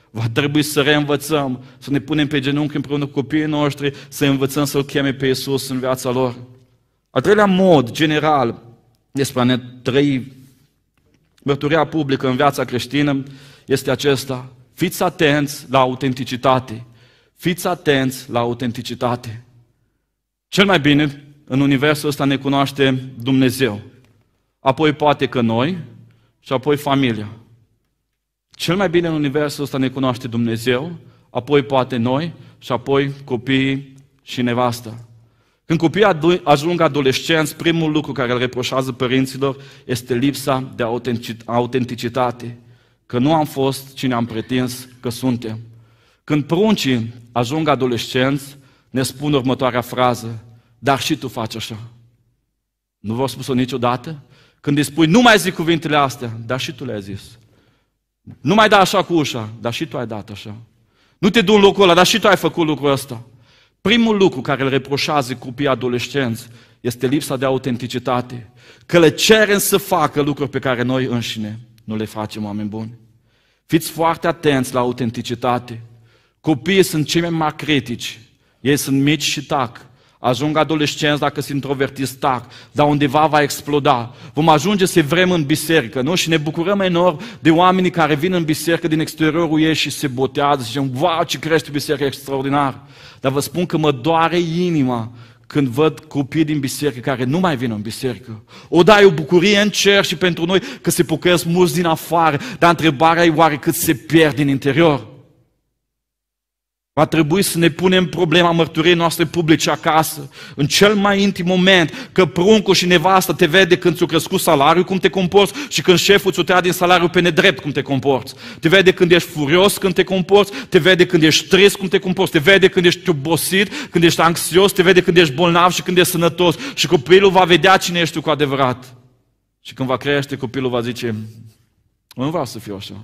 Va trebui să reînvățăm, să ne punem pe genunchi împreună cu copiii noștri, să învățăm să-L cheme pe Iisus în viața lor. Al treilea mod general despre a ne trăi mărturia publică în viața creștină este acesta. Fiți atenți la autenticitate. Fiți atenți la autenticitate. Cel mai bine în universul ăsta ne cunoaște Dumnezeu. Apoi poate că noi și apoi familia. Cel mai bine în universul ăsta ne cunoaște Dumnezeu, apoi poate noi și apoi copiii și nevasta. Când copiii ajung adolescenți, primul lucru care îl reproșează părinților este lipsa de autenticitate, că nu am fost cine am pretins că suntem. Când pruncii ajung adolescenți, ne spun următoarea frază: dar și tu faci așa. Nu v-au spus-o niciodată? Când îi spui, nu mai zic cuvintele astea, dar și tu le-ai zis. Nu mai da așa cu ușa, dar și tu ai dat așa. Nu te du în locul ăla, dar și tu ai făcut lucrul ăsta. Primul lucru care îl reproșează copiii adolescenți este lipsa de autenticitate. Că le cerem să facă lucruri pe care noi înșine nu le facem, oameni buni. Fiți foarte atenți la autenticitate. Copiii sunt cei mai mari critici. Ei sunt mici și tac. Ajung adolescenți, dacă sunt introvertiți, tac, dar undeva va exploda. Vom ajunge să vrem în biserică, nu? Și ne bucurăm enorm de oamenii care vin în biserică din exteriorul ei și se botează și zicem, wow, ce crește biserica extraordinar. Dar vă spun că mă doare inima când văd copii din biserică care nu mai vin în biserică. O, da, e o bucurie în cer și pentru noi că se pocăiesc mulți din afară, dar întrebarea e oare cât se pierd din interior. Va trebui să ne punem problema mărturiei noastre publice acasă, în cel mai intim moment, că pruncul și nevastă te vede când ți-a crescut salariul, cum te comporți, și când șeful ți-o tăia din salariul pe nedrept, cum te comporți. Te vede când ești furios, când te comporți, te vede când ești trist, cum te comporți, te vede când ești obosit, când ești anxios, te vede când ești bolnav și când ești sănătos. Și copilul va vedea cine ești tu cu adevărat. Și când va crește, copilul va zice, nu vreau să fiu așa.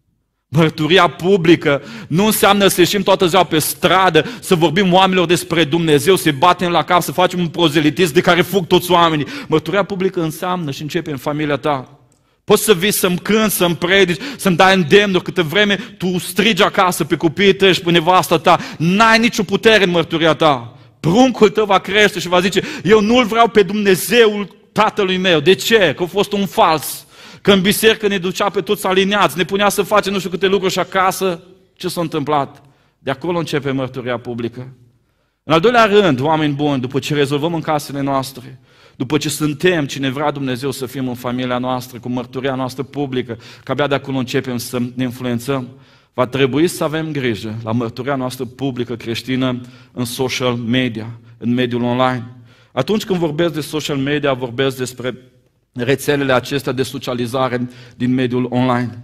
Mărturia publică nu înseamnă să ieșim toată ziua pe stradă, să vorbim oamenilor despre Dumnezeu, să-i batem la cap, să facem un prozelitism de care fug toți oamenii. Mărturia publică înseamnă și începe în familia ta. Poți să vii să-mi cânti, să-mi predici, să-mi dai îndemnuri, câtă vreme tu strigi acasă pe copiii tăi și pe nevasta ta. N-ai nicio putere în mărturia ta. Pruncul tău va crește și va zice, eu nu-L vreau pe Dumnezeul tatălui meu. De ce? Că a fost un fals. Că în biserică ne ducea pe toți aliniați, ne punea să facem nu știu câte lucruri și acasă, ce s-a întâmplat? De acolo începe mărturia publică. În al doilea rând, oameni buni, după ce rezolvăm în casele noastre, după ce suntem cine vrea Dumnezeu să fim în familia noastră, cu mărturia noastră publică, că abia de acolo începem să ne influențăm, va trebui să avem grijă la mărturia noastră publică creștină în social media, în mediul online. Atunci când vorbesc de social media, vorbesc despre rețelele acestea de socializare din mediul online.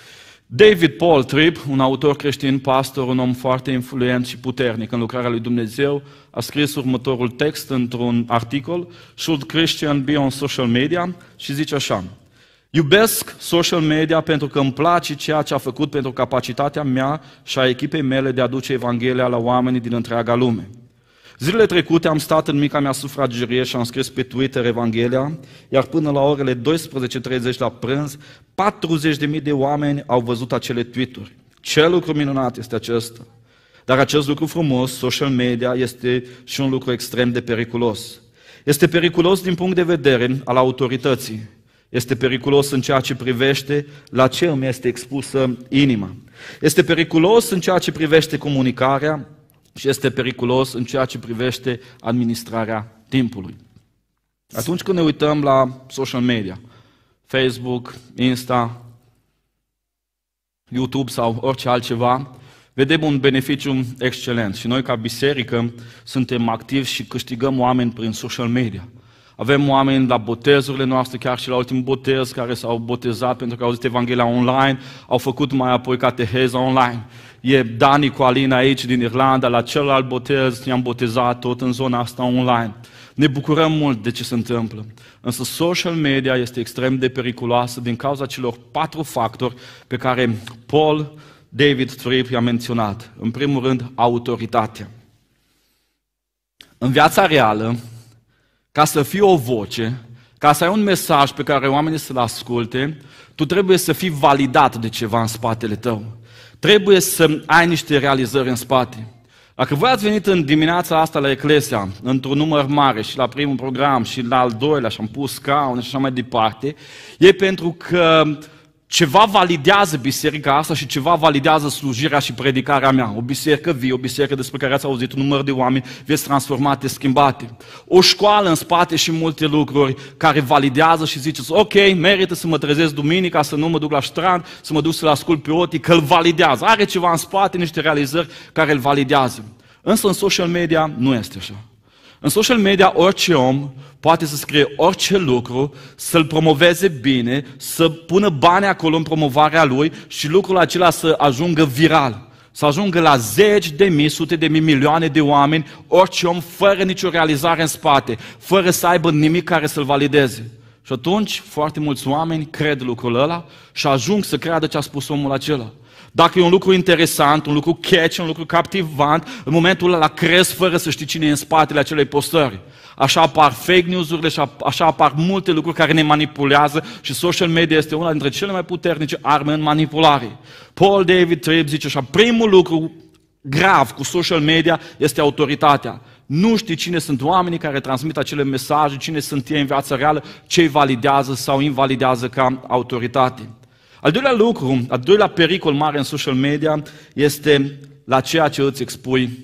David Paul Tripp, un autor creștin, pastor, un om foarte influent și puternic în lucrarea lui Dumnezeu, a scris următorul text într-un articol, Should Christian be on social media? Și zice așa, iubesc social media pentru că îmi place ceea ce a făcut pentru capacitatea mea și a echipei mele de a duce Evanghelia la oamenii din întreaga lume. Zilele trecute am stat în mica mea sufragerie și am scris pe Twitter Evanghelia, iar până la orele douăsprezece și treizeci la prânz, patruzeci de mii de oameni au văzut acele tweet-uri. Ce lucru minunat este acesta! Dar acest lucru frumos, social media, este și un lucru extrem de periculos. Este periculos din punct de vedere al autorității. Este periculos în ceea ce privește la ce îmi este expusă inima. Este periculos în ceea ce privește comunicarea, și este periculos în ceea ce privește administrarea timpului. Atunci când ne uităm la social media, Facebook, Insta, YouTube sau orice altceva, vedem un beneficiu excelent. Și noi ca biserică suntem activi și câștigăm oameni prin social media. Avem oameni la botezurile noastre, chiar și la ultimul botez, care s-au botezat pentru că au auzit Evanghelia online, au făcut mai apoi cateheza online. E Dani cu Alina aici din Irlanda, la celălalt botez ne-am botezat tot în zona asta online. Ne bucurăm mult de ce se întâmplă. Însă social media este extrem de periculoasă din cauza celor patru factori pe care Paul David Tripp i-a menționat. În primul rând, autoritatea. În viața reală, ca să fii o voce, ca să ai un mesaj pe care oamenii să-l asculte, tu trebuie să fii validat de ceva în spatele tău. trebuie să ai niște realizări în spate. Dacă voi ați venit în dimineața asta la Eclesia, într-un număr mare și la primul program și la al doilea și am pus scaune și așa mai departe, e pentru că ceva validează biserica asta și ceva validează slujirea și predicarea mea. O biserică vie, o biserică despre care ați auzit un număr de oameni, vieți transformate, schimbate. O școală în spate și multe lucruri care validează și ziceți, ok, merită să mă trezesc duminica, să nu mă duc la strand, să mă duc să-l ascult pe Oti, că îl validează. Are ceva în spate, niște realizări care îl validează. Însă în social media nu este așa. În social media orice om poate să scrie orice lucru, să-l promoveze bine, să pună bani acolo în promovarea lui și lucrul acela să ajungă viral. Să ajungă la zeci de mii, sute de mii, milioane de oameni, orice om fără nicio realizare în spate, fără să aibă nimic care să-l valideze. Și atunci foarte mulți oameni cred lucrul ăla și ajung să creadă ce a spus omul acela. Dacă e un lucru interesant, un lucru catchy, un lucru captivant, în momentul ăla crezi fără să știi cine e în spatele acelei postări. Așa apar fake news-urile și așa apar multe lucruri care ne manipulează și social media este una dintre cele mai puternice arme în manipulare. Paul David Tripp zice așa, primul lucru grav cu social media este autoritatea. Nu știi cine sunt oamenii care transmit acele mesaje, cine sunt ei în viața reală, ce îi validează sau invalidează ca autoritate. Al doilea lucru, al doilea pericol mare în social media este la ceea ce îți expui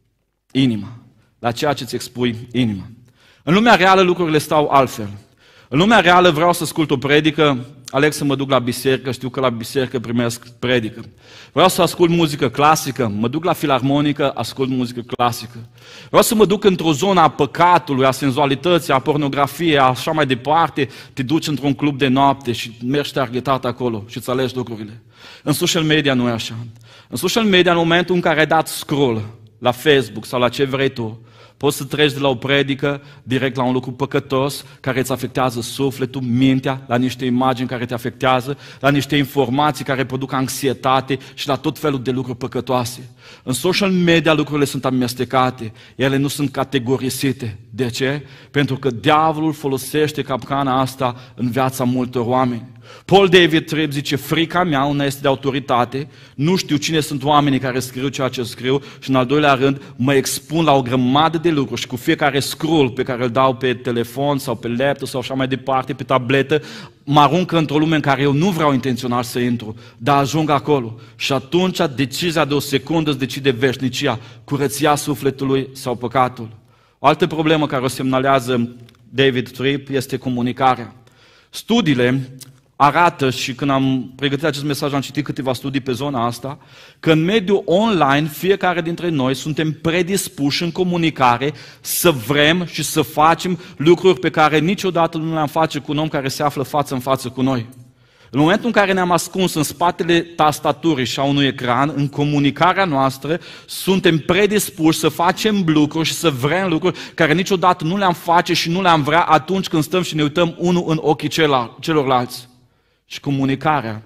inima. La ceea ce îți expui inima. În lumea reală lucrurile stau altfel. În lumea reală vreau să ascult o predică, aleg să mă duc la biserică, știu că la biserică primesc predică. Vreau să ascult muzică clasică, mă duc la filarmonică, ascult muzică clasică. Vreau să mă duc într-o zonă a păcatului, a senzualității, a pornografiei, așa mai departe, te duci într-un club de noapte și mergi targetat acolo și îți alegi lucrurile. În social media nu e așa. În social media, în momentul în care ai dat scroll la Facebook sau la ce vrei tu, poți să treci de la o predică direct la un lucru păcătos care îți afectează sufletul, mintea, la niște imagini care te afectează, la niște informații care produc anxietate și la tot felul de lucruri păcătoase. În social media lucrurile sunt amestecate, ele nu sunt categorisite. De ce? Pentru că diavolul folosește capcana asta în viața multor oameni. Paul David Tripp zice, frica mea, una este de autoritate, nu știu cine sunt oamenii care scriu ceea ce scriu și în al doilea rând mă expun la o grămadă de lucruri și cu fiecare scroll pe care îl dau pe telefon sau pe laptop sau așa mai departe, pe tabletă, mă aruncă într-o lume în care eu nu vreau intențional să intru, dar ajung acolo. Și atunci decizia de o secundă îți decide veșnicia, curăția sufletului sau păcatul. O altă problemă care o semnalează David Tripp este comunicarea. Studiile arată, și când am pregătit acest mesaj am citit câteva studii pe zona asta, că în mediul online fiecare dintre noi suntem predispuși în comunicare să vrem și să facem lucruri pe care niciodată nu le-am face cu un om care se află față în față cu noi. În momentul în care ne-am ascuns în spatele tastaturii și a unui ecran, în comunicarea noastră, suntem predispuși să facem lucruri și să vrem lucruri care niciodată nu le-am face și nu le-am vrea atunci când stăm și ne uităm unul în ochii celorlalți. Și comunicarea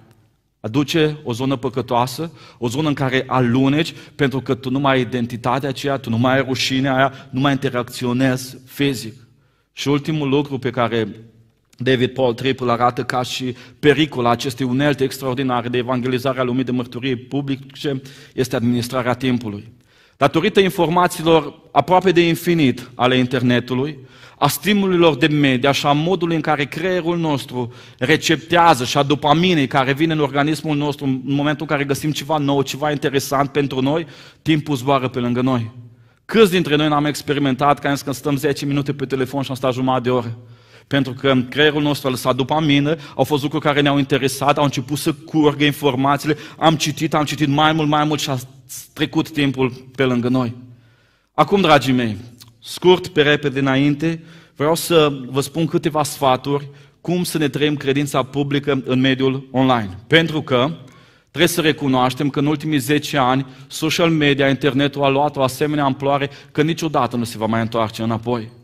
aduce o zonă păcătoasă, o zonă în care aluneci, pentru că tu nu mai ai identitatea aceea, tu nu mai ai rușinea aia, nu mai interacționezi fizic. Și ultimul lucru pe care David Paul Tripp îl arată ca și pericol a acestei unelte extraordinare de evangelizare a lumii de mărturie publice este administrarea timpului. Datorită informațiilor aproape de infinit ale internetului, a stimulilor de media și a modului în care creierul nostru receptează și a dopaminei care vine în organismul nostru în momentul în care găsim ceva nou, ceva interesant pentru noi, timpul zboară pe lângă noi. Câți dintre noi n-am experimentat că când stăm zece minute pe telefon și am stat jumătate de oră? Pentru că creierul nostru a lăsat dopamină, au fost lucruri care ne-au interesat, au început să curgă informațiile, am citit, am citit mai mult, mai mult și a trecut timpul pe lângă noi. Acum, dragii mei, scurt, pe repede înainte, vreau să vă spun câteva sfaturi cum să ne trăim credința publică în mediul online. Pentru că trebuie să recunoaștem că în ultimii zece ani social media, internetul a luat o asemenea amploare că niciodată nu se va mai întoarce înapoi.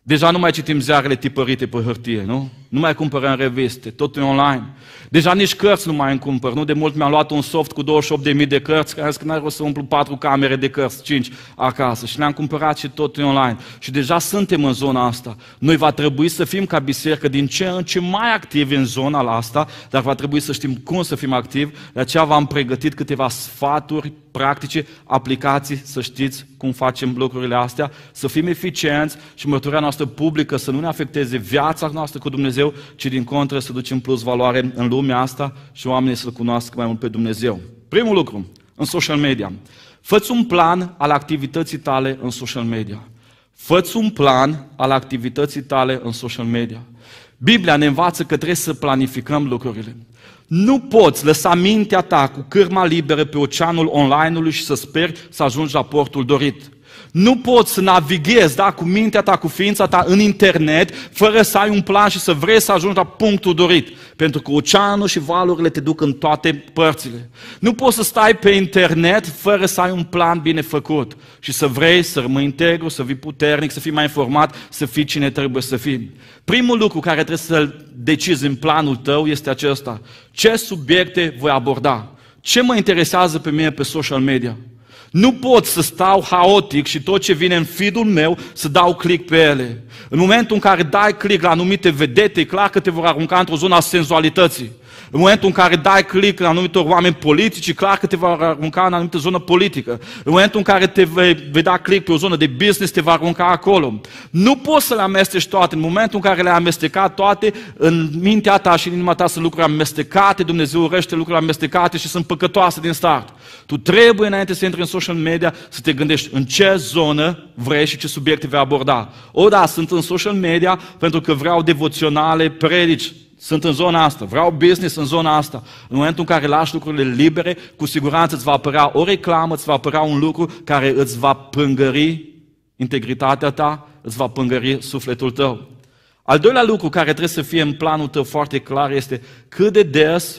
Deja nu mai citim ziarele tipărite pe hârtie, nu? Nu mai cumpărăm reviste, totul e online. Deja nici cărți nu mai îmi cumpăr, nu? De mult mi-am luat un soft cu douăzeci și opt de mii de cărți, care că n-are rost să umplu patru camere de cărți, cinci acasă. Și le-am cumpărat și totul e online. Și deja suntem în zona asta. Noi va trebui să fim ca biserică din ce în ce mai activi în zona asta, dar va trebui să știm cum să fim activi. De aceea v-am pregătit câteva sfaturi practice, aplicații, să știți cum facem lucrurile astea, să fim eficienți și mărturia noastră publică să nu ne afecteze viața noastră cu Dumnezeu, ci din contră să ducem plus valoare în lumea asta și oamenii să-L cunoască mai mult pe Dumnezeu. Primul lucru, în social media. Fă-ți un plan al activității tale în social media. Fă-ți un plan al activității tale în social media. Biblia ne învață că trebuie să planificăm lucrurile. Nu poți lăsa mintea ta cu cârma liberă pe oceanul online-ului și să speri să ajungi la portul dorit. Nu poți să navighezi, da, cu mintea ta, cu ființa ta în internet, fără să ai un plan și să vrei să ajungi la punctul dorit. Pentru că oceanul și valurile te duc în toate părțile. Nu poți să stai pe internet fără să ai un plan bine făcut și să vrei să rămâi integru, să fii puternic, să fii mai informat, să fii cine trebuie să fii. Primul lucru care trebuie să-l decizi în planul tău este acesta. Ce subiecte voi aborda? Ce mă interesează pe mine pe social media? Nu pot să stau haotic și tot ce vine în feed-ul meu să dau click pe ele. În momentul în care dai click la anumite vedete, e clar că te vor arunca într-o zonă a senzualității. În momentul în care dai click la anumitor oameni politici, e clar că te va arunca în anumită zonă politică. În momentul în care te vei, vei da click pe o zonă de business, te va arunca acolo. Nu poți să le amesteci toate. În momentul în care le-ai amestecat toate, în mintea ta și în inima ta sunt lucruri amestecate, Dumnezeu urăște lucruri amestecate și sunt păcătoase din start. Tu trebuie, înainte să intri în social media, să te gândești în ce zonă vrei și ce subiecte vei aborda. O, da, sunt în social media pentru că vreau devoționale, predici. Sunt în zona asta, vreau business în zona asta. În momentul în care lași lucrurile libere, cu siguranță îți va apărea o reclamă, îți va apărea un lucru care îți va pângări integritatea ta, îți va pângări sufletul tău. Al doilea lucru care trebuie să fie în planul tău foarte clar este cât de des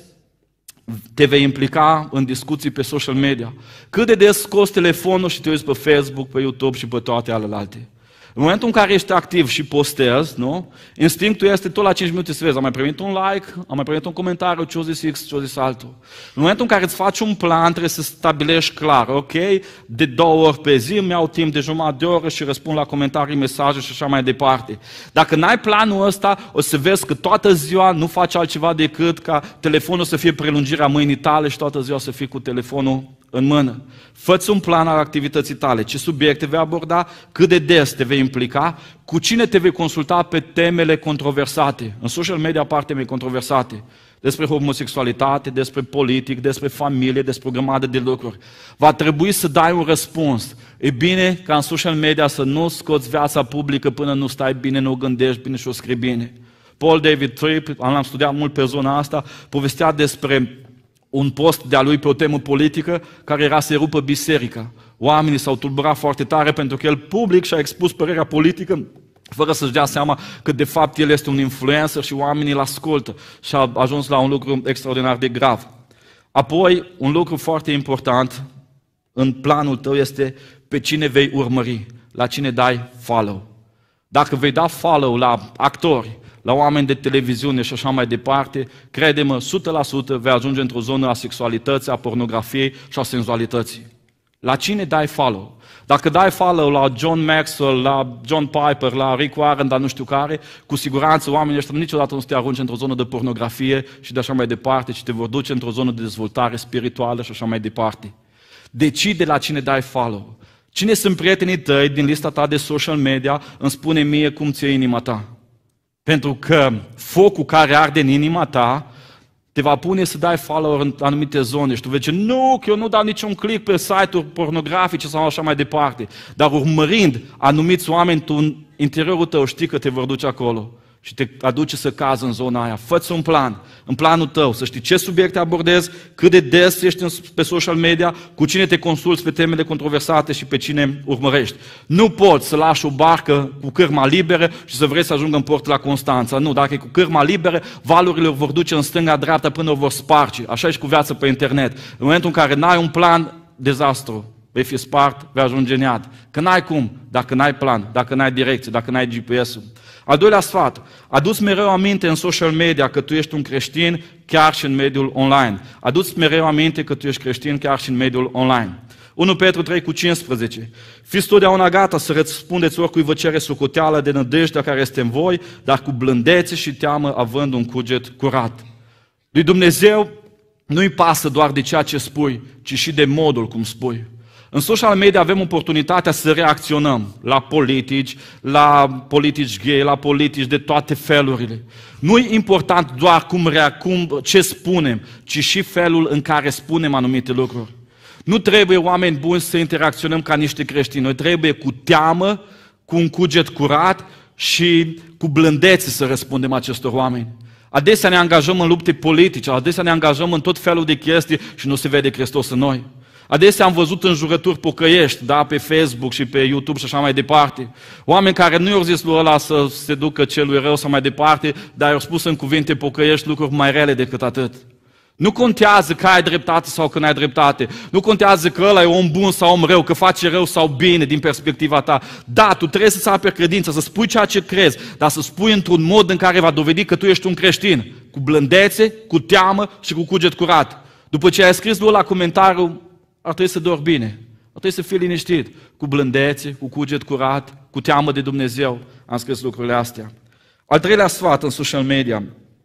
te vei implica în discuții pe social media. Cât de des scoți telefonul și te uiți pe Facebook, pe YouTube și pe toate alelalte. În momentul în care ești activ și postezi, nu? Instinctul este tot la cinci minute să vezi, am mai primit un like, am mai primit un comentariu, ce-o zis X, ce-o zis altul. În momentul în care îți faci un plan, trebuie să stabilești clar, ok, de două ori pe zi îmi iau timp de jumătate de oră și răspund la comentarii, mesaje și așa mai departe. Dacă n-ai planul ăsta, o să vezi că toată ziua nu faci altceva decât ca telefonul să fie prelungirea mâinii tale și toată ziua să fii cu telefonul în mână. Fă-ți un plan al activității tale, ce subiecte vei aborda, cât de des te vei implica, cu cine te vei consulta pe temele controversate. În social media apar teme controversate, despre homosexualitate, despre politic, despre familie, despre o grămadă de lucruri. Va trebui să dai un răspuns. E bine ca în social media să nu scoți viața publică până nu stai bine, nu o gândești bine și o scrii bine. Paul David Tripp, am studiat mult pe zona asta, povestea despre un post de-a lui pe o temă politică care era să rupă biserica. Oamenii s-au tulburat foarte tare pentru că el public și-a expus părerea politică fără să-și dea seama că de fapt el este un influencer și oamenii îl ascultă și a ajuns la un lucru extraordinar de grav. Apoi, un lucru foarte important în planul tău este pe cine vei urmări, la cine dai follow. Dacă vei da follow la actori, la oameni de televiziune și așa mai departe, crede-mă, o sută la sută vei ajunge într-o zonă a sexualității, a pornografiei și a senzualității. La cine dai follow? Dacă dai follow la John Maxwell, la John Piper, la Rick Warren, dar nu știu care, cu siguranță oamenii ăștia niciodată nu se te arunce într-o zonă de pornografie și de așa mai departe, ci te vor duce într-o zonă de dezvoltare spirituală și așa mai departe. Decide la cine dai follow. Cine sunt prietenii tăi din lista ta de social media, îmi spune mie cum ți-e inima ta. Pentru că focul care arde în inima ta te va pune să dai follow în anumite zone și tu vei zice, nu, că eu nu dau niciun click pe site-uri pornografice sau așa mai departe. Dar urmărind anumiți oameni, tu în interiorul tău știi că te vor duce acolo și te aduce să cazi în zona aia. Fă-ți un plan, în planul tău, să știi ce subiecte abordezi, cât de des ești pe social media, cu cine te consulți pe temele controversate și pe cine urmărești. Nu poți să lași o barcă cu cârma liberă și să vrei să ajungă în port la Constanța. Nu, dacă e cu cârma liberă, valurile o vor duce în stânga-dreapta până o vor sparge. Așa e și cu viața pe internet. În momentul în care n-ai un plan, dezastru vei fi spart, vei ajunge în iad. Că n-ai cum, dacă n-ai plan, dacă n-ai direcție, dacă n-ai G P S-ul. Al doilea sfat, adu-ți mereu aminte în social media că tu ești un creștin chiar și în mediul online. Adu-ți mereu aminte că tu ești creștin chiar și în mediul online. unu Petru trei cu cincisprezece. Fiți totdeauna gata să răspundeți oricui vă cere socoteală de nădejdea care este în voi, dar cu blândețe și teamă, având un cuget curat. Lui Dumnezeu nu-i pasă doar de ceea ce spui, ci și de modul cum spui. În social media avem oportunitatea să reacționăm la politici, la politici gay, la politici de toate felurile. Nu e important doar cum, cum, ce spunem, ci și felul în care spunem anumite lucruri. Nu trebuie, oameni buni, să interacționăm ca niște creștini. Noi trebuie cu teamă, cu un cuget curat și cu blândețe să răspundem acestor oameni. Adesea ne angajăm în lupte politice, adesea ne angajăm în tot felul de chestii și nu se vede Hristos în noi. Adesea am văzut înjurături pocăiești, da, pe Facebook și pe YouTube și așa mai departe. Oameni care nu i-au zis lui ăla să se ducă celui rău sau mai departe, dar i-au spus în cuvinte pocăiești lucruri mai rele decât atât. Nu contează că ai dreptate sau că n-ai dreptate. Nu contează că ăla e om bun sau om rău, că face rău sau bine din perspectiva ta. Da, tu trebuie să-ți aperi credința, să spui ceea ce crezi, dar să spui într-un mod în care va dovedi că tu ești un creștin. Cu blândețe, cu teamă și cu cuget curat. După ce ai scris lui la comentariu, ar trebui să dormi bine. Ar trebui să fii liniștit. Cu blândețe, cu cuget curat, cu teamă de Dumnezeu. Am scris lucrurile astea. Al treilea sfat în social media.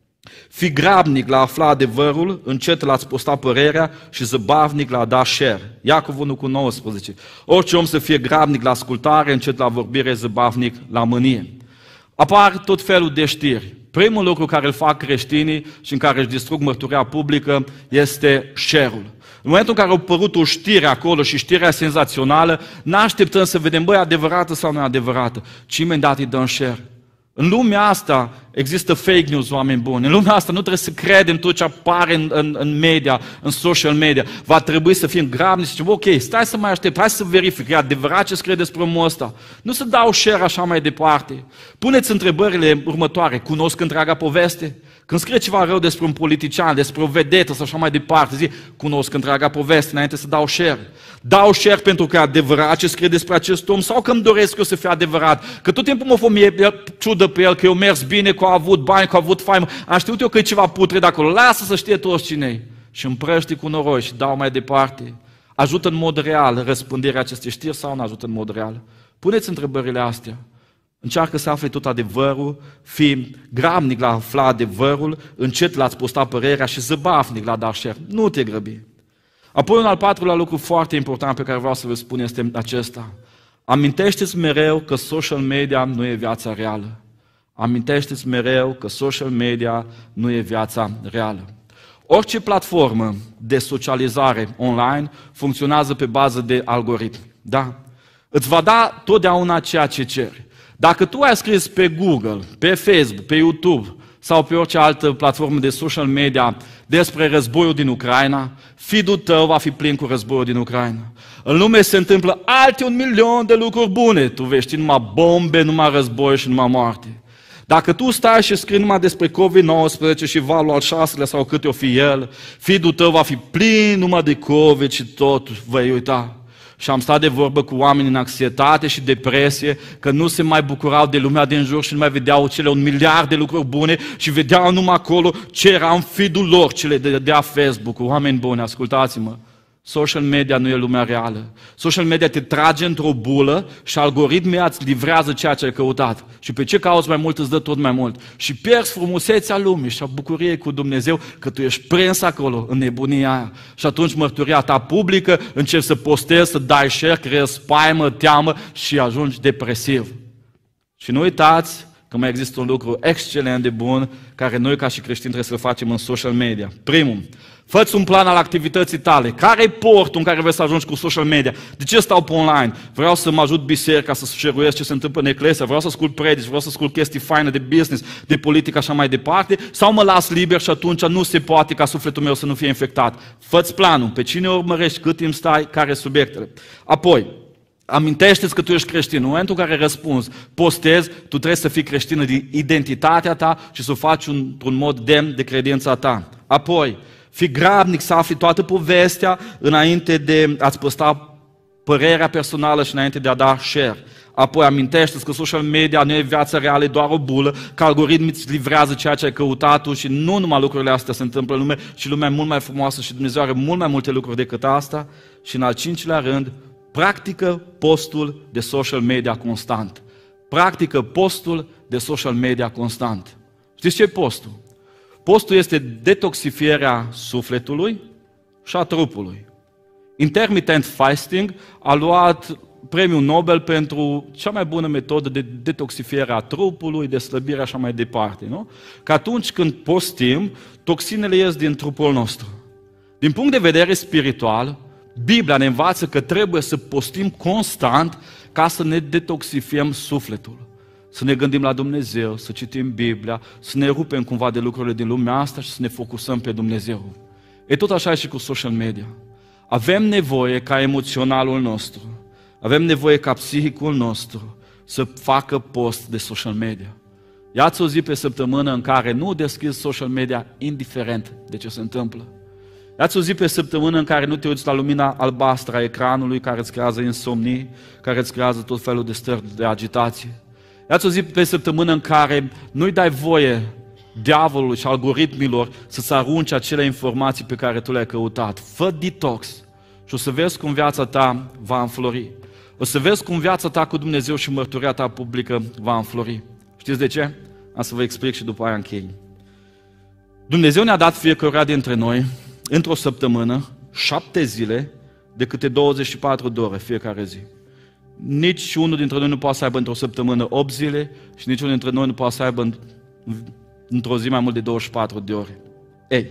Fii grabnic la a afla adevărul, încet la a-ți posta părerea și zăbavnic la a da share. Iacov unu cu nouăsprezece. Orice om să fie grabnic la ascultare, încet la vorbire, zăbavnic la mânie. Apar tot felul de știri. Primul lucru care îl fac creștinii și în care își distrug mărturia publică este share-ul. În momentul în care a apărut o știre acolo și știrea senzațională, n-așteptăm să vedem, băi, adevărată sau nu adevărată, ci imediat îi dăm share. În lumea asta există fake news, oameni buni. În lumea asta nu trebuie să credem tot ce apare în, în, în media, în social media. Va trebui să fim grabnici și zicem, ok, stai să mai aștept, hai să verific, e adevărat ce scrie despre omul ăsta. Nu să dau share așa mai departe. Puneți întrebările următoare. Cunosc întreaga poveste? Când scrie ceva rău despre un politician, despre o vedetă sau așa mai departe, zi, cunosc întreaga poveste înainte să dau share. Dau share pentru că e adevărat ce scrie despre acest om sau că îmi doresc eu să fie adevărat. Că tot timpul mă fă mie ciudă pe el, că eu mers bine, că a avut bani, că a avut faimă. Am știut eu că e ceva putred acolo. Lasă să știe toți cine-i. Și împrăști cu noroi și dau mai departe. Ajută în mod real răspândirea acestei știri sau nu ajută în mod real? Puneți întrebările astea. Încearcă să afli tot adevărul, fii grabnic la a afla adevărul, încet la a-ți posta părerea și zăbafnic la a da share. Nu te grăbi. Apoi un al patrulea lucru foarte important pe care vreau să vă spun este acesta. Amintește-ți mereu că social media nu e viața reală. Amintește-ți mereu că social media nu e viața reală. Orice platformă de socializare online funcționează pe bază de algoritmi. Da? Îți va da totdeauna ceea ce ceri. Dacă tu ai scris pe Google, pe Facebook, pe YouTube sau pe orice altă platformă de social media despre războiul din Ucraina, feed-ul tău va fi plin cu războiul din Ucraina. În lume se întâmplă alte un milion de lucruri bune. Tu vei ști numai bombe, numai război și numai moarte. Dacă tu stai și scrii numai despre covid nouăsprezece și valul al șaselea sau câte o fi el, feed-ul tău va fi plin numai de COVID și tot vei uita. Și am stat de vorbă cu oameni în anxietate și depresie, că nu se mai bucurau de lumea din jur și nu mai vedeau cele un miliard de lucruri bune și vedeau numai acolo ce era în feed-ul lor, ce le dădea Facebook-ul. Oameni buni, ascultați-mă. Social media nu e lumea reală. Social media te trage într-o bulă și algoritmii îți livrează ceea ce ai căutat. Și pe ce cauți mai mult îți dă tot mai mult. Și pierzi frumusețea lumii și a bucuriei cu Dumnezeu că tu ești prins acolo, în nebunia aia. Și atunci mărturia ta publică, începi să postezi, să dai share, creezi spaimă, teamă și ajungi depresiv. Și nu uitați că mai există un lucru excelent de bun care noi ca și creștini trebuie să-l facem în social media. Primul, fă-ți un plan al activității tale. Care e portul în care vrei să ajungi cu social media? De ce stau pe online? Vreau să mă ajut biserica să șeruiesc ce se întâmplă în eclesia, vreau să ascult predici, vreau să ascult chestii faine de business, de politică, așa mai departe, sau mă las liber și atunci nu se poate ca sufletul meu să nu fie infectat. Fă-ți planul, pe cine urmărești, cât timp stai, care subiectele. Apoi, amintește-ți că tu ești creștin. În momentul în care răspunzi, postezi, tu trebuie să fii creștin din identitatea ta și să o faci într-un mod demn de credința ta. Apoi, fii grabnic să afli toată povestea înainte de a-ți posta părerea personală și înainte de a da share. Apoi amintește-ți că social media nu e viața reală, e doar o bulă, că algoritmii îți livrează ceea ce ai căutat tu și nu numai lucrurile astea se întâmplă în lume, și lumea e mult mai frumoasă și Dumnezeu are mult mai multe lucruri decât asta. Și în al cincilea rând, practică postul de social media constant. Practică postul de social media constant. Știți ce e postul? Postul este detoxifierea sufletului și a trupului. Intermittent fasting a luat premiul Nobel pentru cea mai bună metodă de detoxifiere a trupului, de slăbire așa mai departe. Nu? Că atunci când postim, toxinele ies din trupul nostru. Din punct de vedere spiritual, Biblia ne învață că trebuie să postim constant ca să ne detoxifiem sufletul. Să ne gândim la Dumnezeu, să citim Biblia, să ne rupem cumva de lucrurile din lumea asta și să ne focusăm pe Dumnezeu. E tot așa și cu social media. Avem nevoie ca emoționalul nostru, avem nevoie ca psihicul nostru să facă post de social media. Ia-ți o zi pe săptămână în care nu deschizi social media indiferent de ce se întâmplă. Ia-ți o zi pe săptămână în care nu te uiți la lumina albastră a ecranului care îți creează insomnii, care îți creează tot felul de stări de agitație. Ia-ți o zi pe săptămână în care nu-i dai voie diavolului și algoritmilor să-ți arunce acele informații pe care tu le-ai căutat. Fă detox și o să vezi cum viața ta va înflori. O să vezi cum viața ta cu Dumnezeu și mărturia ta publică va înflori. Știți de ce? Am să vă explic și după aia închei. Dumnezeu ne-a dat fiecăruia dintre noi, într-o săptămână, șapte zile de câte douăzeci și patru de ore fiecare zi. Nici unul dintre noi nu poate să aibă într-o săptămână opt zile și nici unul dintre noi nu poate să aibă într-o zi mai mult de douăzeci și patru de ore. Ei,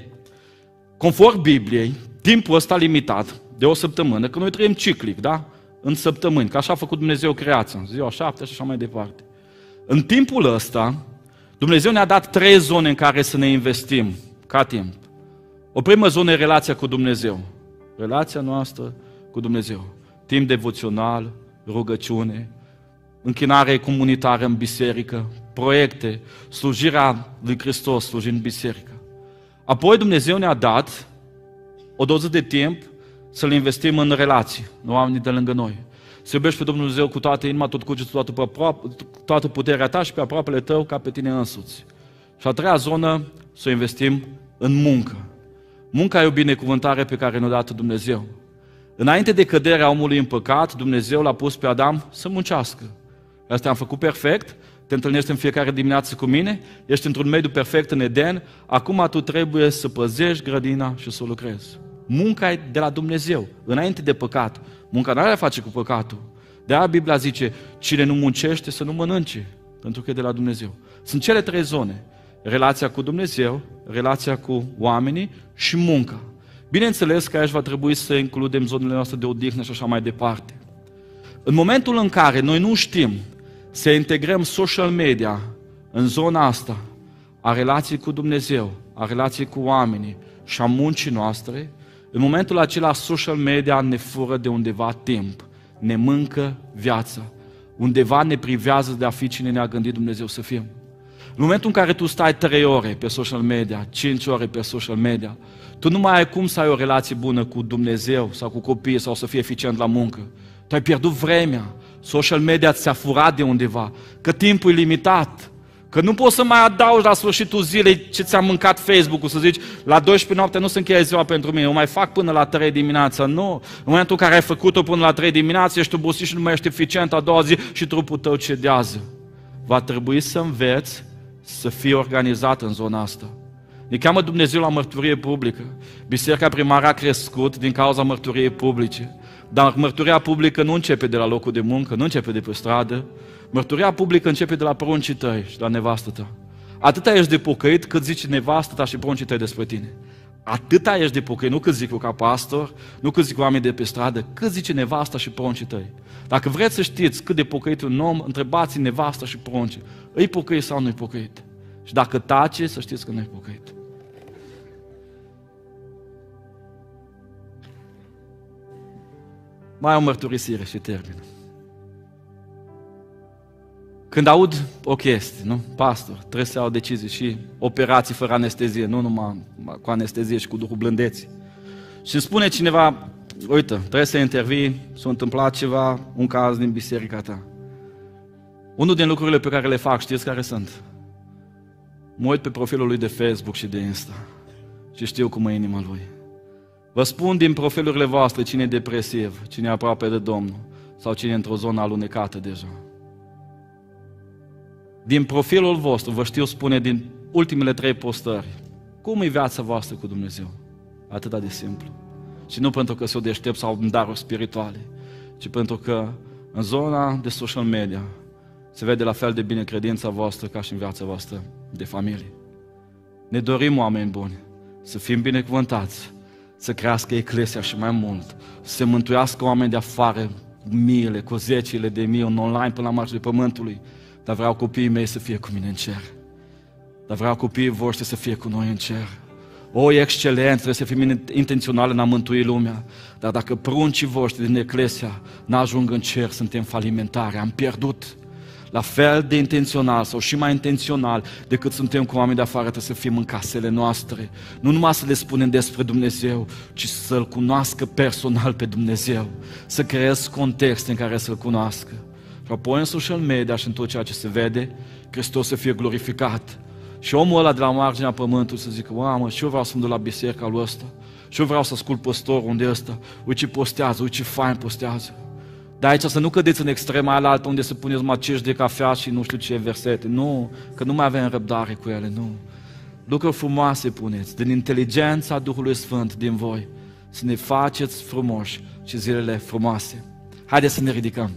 conform Bibliei, timpul ăsta limitat de o săptămână, că noi trăim ciclic, da? În săptămâni, că așa a făcut Dumnezeu creația, în ziua șapte și așa mai departe. În timpul ăsta, Dumnezeu ne-a dat trei zone în care să ne investim ca timp. O primă zonă e relația cu Dumnezeu. Relația noastră cu Dumnezeu. Timp devoțional, rugăciune, închinare comunitară în biserică, proiecte, slujirea lui Hristos, slujind în biserică. Apoi Dumnezeu ne-a dat o doză de timp să-L investim în relații, în oamenii de lângă noi. Să iubești pe Domnul Dumnezeu cu toată inima, tot cugetul, toată, toată puterea ta și pe aproapele tău ca pe tine însuți. Și a treia zonă, să o investim în muncă. Munca e o binecuvântare pe care ne-a dat Dumnezeu. Înainte de căderea omului în păcat, Dumnezeu l-a pus pe Adam să muncească. Asta am făcut perfect, te întâlnești în fiecare dimineață cu mine, ești într-un mediu perfect în Eden, acum tu trebuie să păzești grădina și să o lucrezi. Munca e de la Dumnezeu, înainte de păcat. Munca nu are a face cu păcatul. De-aia Biblia zice, cine nu muncește să nu mănânce, pentru că e de la Dumnezeu. Sunt cele trei zone. Relația cu Dumnezeu, relația cu oamenii și munca. Bineînțeles că aici va trebui să includem zonele noastre de odihnă și așa mai departe. În momentul în care noi nu știm să integrăm social media în zona asta a relației cu Dumnezeu, a relației cu oamenii și a muncii noastre, în momentul acela social media ne fură de undeva timp, ne mâncă viața, undeva ne privează de a fi cine ne-a gândit Dumnezeu să fim. În momentul în care tu stai trei ore pe social media, cinci ore pe social media, tu nu mai ai cum să ai o relație bună cu Dumnezeu sau cu copiii sau să fii eficient la muncă. Tu ai pierdut vremea, social media ți-a furat de undeva, că timpul e limitat, că nu poți să mai adaugi la sfârșitul zilei ce ți-a mâncat Facebook-ul, să zici, la douăsprezece noapte nu se încheie ziua pentru mine, o mai fac până la trei dimineața. Nu, în momentul în care ai făcut-o până la trei dimineața, ești obosit și nu mai ești eficient a doua zi și trupul tău cedează. Va trebui să înveți să fii organizat în zona asta. Ne cheamă Dumnezeu la mărturie publică. Biserica primară a crescut din cauza mărturiei publice. Dar mărturia publică nu începe de la locul de muncă, nu începe de pe stradă. Mărturia publică începe de la pruncii tăi și de la nevastă ta. Atâta ești de pocăit cât zice nevastă ta și pruncii tăi despre tine. Atâta ești de pocăit, nu cât zic eu ca pastor, nu cât zic oamenii de pe stradă, cât zice nevasta și pruncii tăi. Dacă vreți să știți cât de pocăit un om, întrebați nevasta și pruncii. Îi pocăit sau nu-i pocăit? Și dacă tace, să știți că nu-i pocăit. Mai o mărturisire și termin. Când aud o chestie, nu? Pastor, trebuie să iau decizii și operații fără anestezie, nu numai cu anestezie și cu duhul blândeții. Și îmi spune cineva, uite, trebuie să intervii, s-a întâmplat ceva, un caz din biserica ta. Unul din lucrurile pe care le fac, știți care sunt? Mă uit pe profilul lui de Facebook și de Insta și știu cum e inima lui. Vă spun din profilurile voastre cine e depresiv, cine e aproape de Domnul sau cine e într-o zonă alunecată deja. Din profilul vostru vă știu spune din ultimele trei postări cum e viața voastră cu Dumnezeu. Atât de simplu. Și nu pentru că sunt deștept sau în daruri spirituale, ci pentru că în zona de social media se vede la fel de bine credința voastră ca și în viața voastră de familie. Ne dorim, oameni buni, să fim binecuvântați, să crească Eclesia și mai mult, să se mântuiască oameni de afară, miile, cu zecile de mii, în online până la marginile pământului, dar vreau copiii mei să fie cu mine în cer. Dar vreau copiii voștri să fie cu noi în cer. O, excelență, trebuie să fim intenționali în a mântui lumea. Dar dacă pruncii voștri din Eclesia n-ajung în cer, suntem falimentari, am pierdut. La fel de intențional sau și mai intențional decât suntem cu oameni de afară, trebuie să fim în casele noastre. Nu numai să le spunem despre Dumnezeu, ci să-L cunoască personal pe Dumnezeu. Să creezi contexte în care să-L cunoască. Și apoi în social media și în tot ceea ce se vede, Hristos să fie glorificat. Și omul ăla de la marginea pământului să zică, mamă, și eu vreau să mă duc la biserica lui ăsta, și eu vreau să ascult păstorul unde ăsta, uite ce postează, uite ce fain postează. Dar aici să nu cădeți în extrema aia altă unde să puneți macești de cafea și nu știu ce versete. Nu, că nu mai avem răbdare cu ele, nu. Lucruri frumoase puneți, din inteligența Duhului Sfânt din voi, să ne faceți frumoși și zilele frumoase. Haideți să ne ridicăm.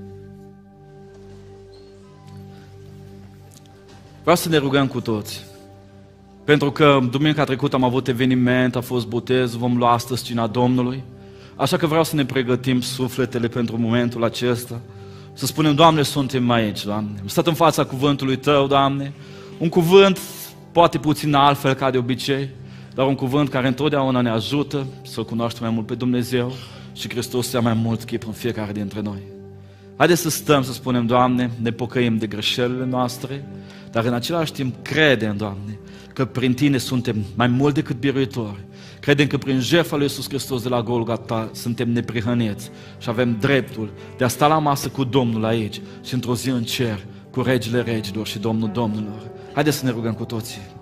Vreau să ne rugăm cu toți. Pentru că duminica trecută am avut eveniment, a fost botez, vom lua astăzi cina Domnului. Așa că vreau să ne pregătim sufletele pentru momentul acesta. Să spunem, Doamne, suntem aici, Doamne. Am stat în fața cuvântului Tău, Doamne. Un cuvânt poate puțin altfel ca de obicei, dar un cuvânt care întotdeauna ne ajută să-L cunoaștem mai mult pe Dumnezeu și Hristos să ia mai mult chip în fiecare dintre noi. Haideți să stăm să spunem, Doamne, ne pocăim de greșelile noastre, dar în același timp credem, Doamne, că prin Tine suntem mai mult decât biruitori. Credem că prin jertfa lui Iisus Hristos de la Golgota suntem neprihăniți și avem dreptul de a sta la masă cu Domnul aici și într-o zi în cer, cu regele regilor și Domnul domnilor. Haideți să ne rugăm cu toții.